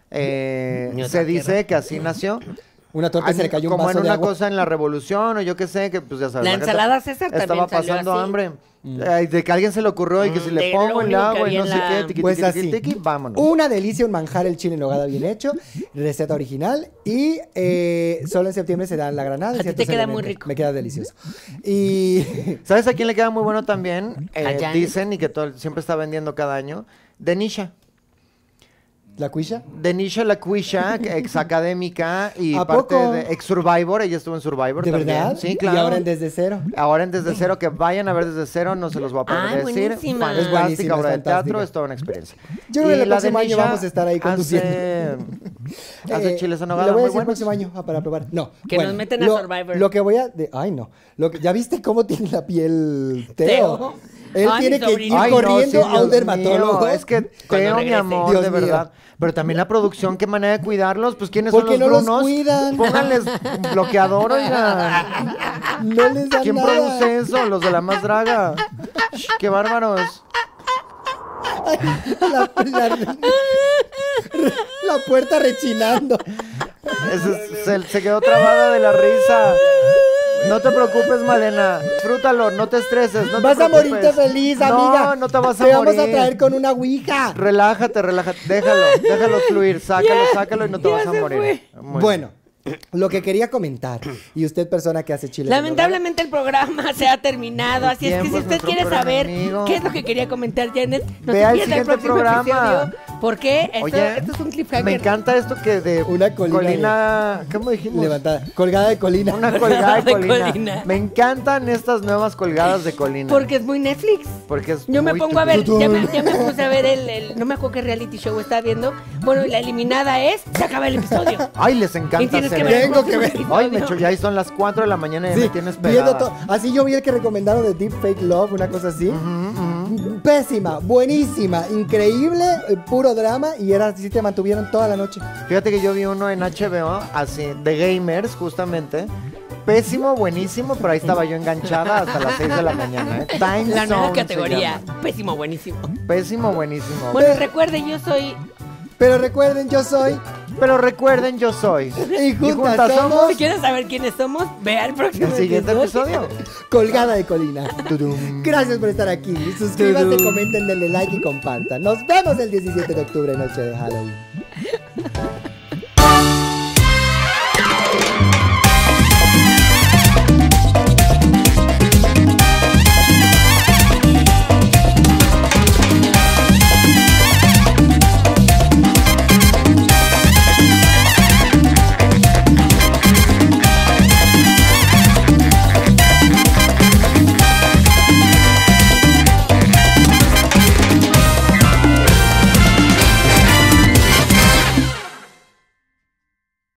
Eh, Mi otra se dice tierra. que así nació. Una torta y se le cayó un como vaso en de una agua. cosa en la revolución o yo qué sé, que pues ya sabes. La gente ensalada César también estaba salió pasando así. hambre. Ay, de que a alguien se le ocurrió y que Mm, si le de pongo lo el único que agua y había no en sé la- qué, tiqui, Pues tiqui, así. tiqui, vámonos. Una delicia, un manjar, el chile en nogada bien hecho, receta original y eh, solo en septiembre se da la granada. y A ti ciertos te queda muy elementos. rico. Me queda delicioso. Y ¿Sabes a quién le queda muy bueno también? Eh, A Janet. dicen y que todo, siempre está vendiendo cada año. Denisha. la cuisha. Denisha la Cuisha, ex académica y ¿A parte poco? de ex Survivor. Ella estuvo en Survivor ¿De también. verdad? Sí, claro. Y ahora en Desde Cero. Ahora en Desde Cero, que vayan a ver Desde Cero, no se los voy a poder Ay, decir. buenísima. Es Fantástica buenísima, obra es de teatro, fantástica. es toda una experiencia. Yo creo que Y el la próximo año Denisha vamos a estar ahí conduciendo. Hace, hace Eh, chiles en le nogada voy a muy decir el buenos. próximo año ah, para probar. No. Que nos meten a lo, Survivor. Lo que voy a. de- ay, no. Lo que, ¿Ya viste cómo tiene la piel Teo? Teo. Él Ay, tiene mi que ir sobrino. Ay, no, corriendo sí, a un Dios dermatólogo. mío, es que Cuando Teo, mi regrese. amor, Dios de mío. verdad. Pero también la producción, qué manera de cuidarlos. Pues, ¿quiénes ¿Por son qué los no los Brunos? cuidan? Pónganles bloqueador, oiga. No les da ¿Quién nada. produce eso? Los de la más draga. Sh, ¡Qué bárbaros! La, la- la puerta rechinando. Ese es- se, se quedó trabada de la risa. No te preocupes, Malena. Disfrútalo, no te estreses. No Vas te a morirte preocupes. feliz, amiga. No, no te vas a Te morir. vamos a traer con una ouija. Relájate, relájate. Déjalo, déjalo fluir. Sácalo, sácalo y no te ya vas a se morir. fue. Muy Bueno, lo que quería comentar, y usted persona que hace chiles en Lamentablemente el programa se ha terminado, El así es que tiempo si es usted nuestro quiere peor saber enemigo. qué es lo que quería comentar Janet, no Vea se el pierda el siguiente próximo programa. episodio, porque esto, Oye, esto es un cliffhanger. me encanta esto que de Una colina ¿cómo dijimos? levantada, colgada de colina. Una colgada de De colina. colina. Me encantan estas nuevas colgadas de colina. Porque es muy Netflix. Porque es Yo me muy pongo a ver, tutu. ya me, ya me puse a ver el, el- no me acuerdo qué reality show estaba viendo. Bueno, y la eliminada es, se acaba el episodio. Ay, les encanta Y tienes hacer que ver el Tengo que próximo ver. Ay, me episodio. ya son las cuatro de la mañana y ya Sí, me tienes viendo pegada. todo. Así yo vi el que recomendaron de Deep Fake Love, una cosa así. Ujú, ujú. Pésima, buenísima, increíble, eh, puro drama y era así te mantuvieron toda la noche. Fíjate que yo vi uno en H B O, así, de gamers, justamente. Pésimo, buenísimo, pero ahí estaba yo enganchada hasta las seis de la mañana. ¿eh? Time La nueva Zone se categoría. llama. Pésimo, buenísimo. Pésimo, buenísimo. Bueno, recuerde, yo soy. Pero recuerden, yo soy Pero recuerden, yo soy. y juntas, Si somos quieres saber quiénes somos, vea el próximo El siguiente episodio. Colgada de Colina. Tudum. Gracias por estar aquí. Suscríbanse, Tudum. comenten, denle like y compartan. Nos vemos el diecisiete de octubre, noche de Halloween.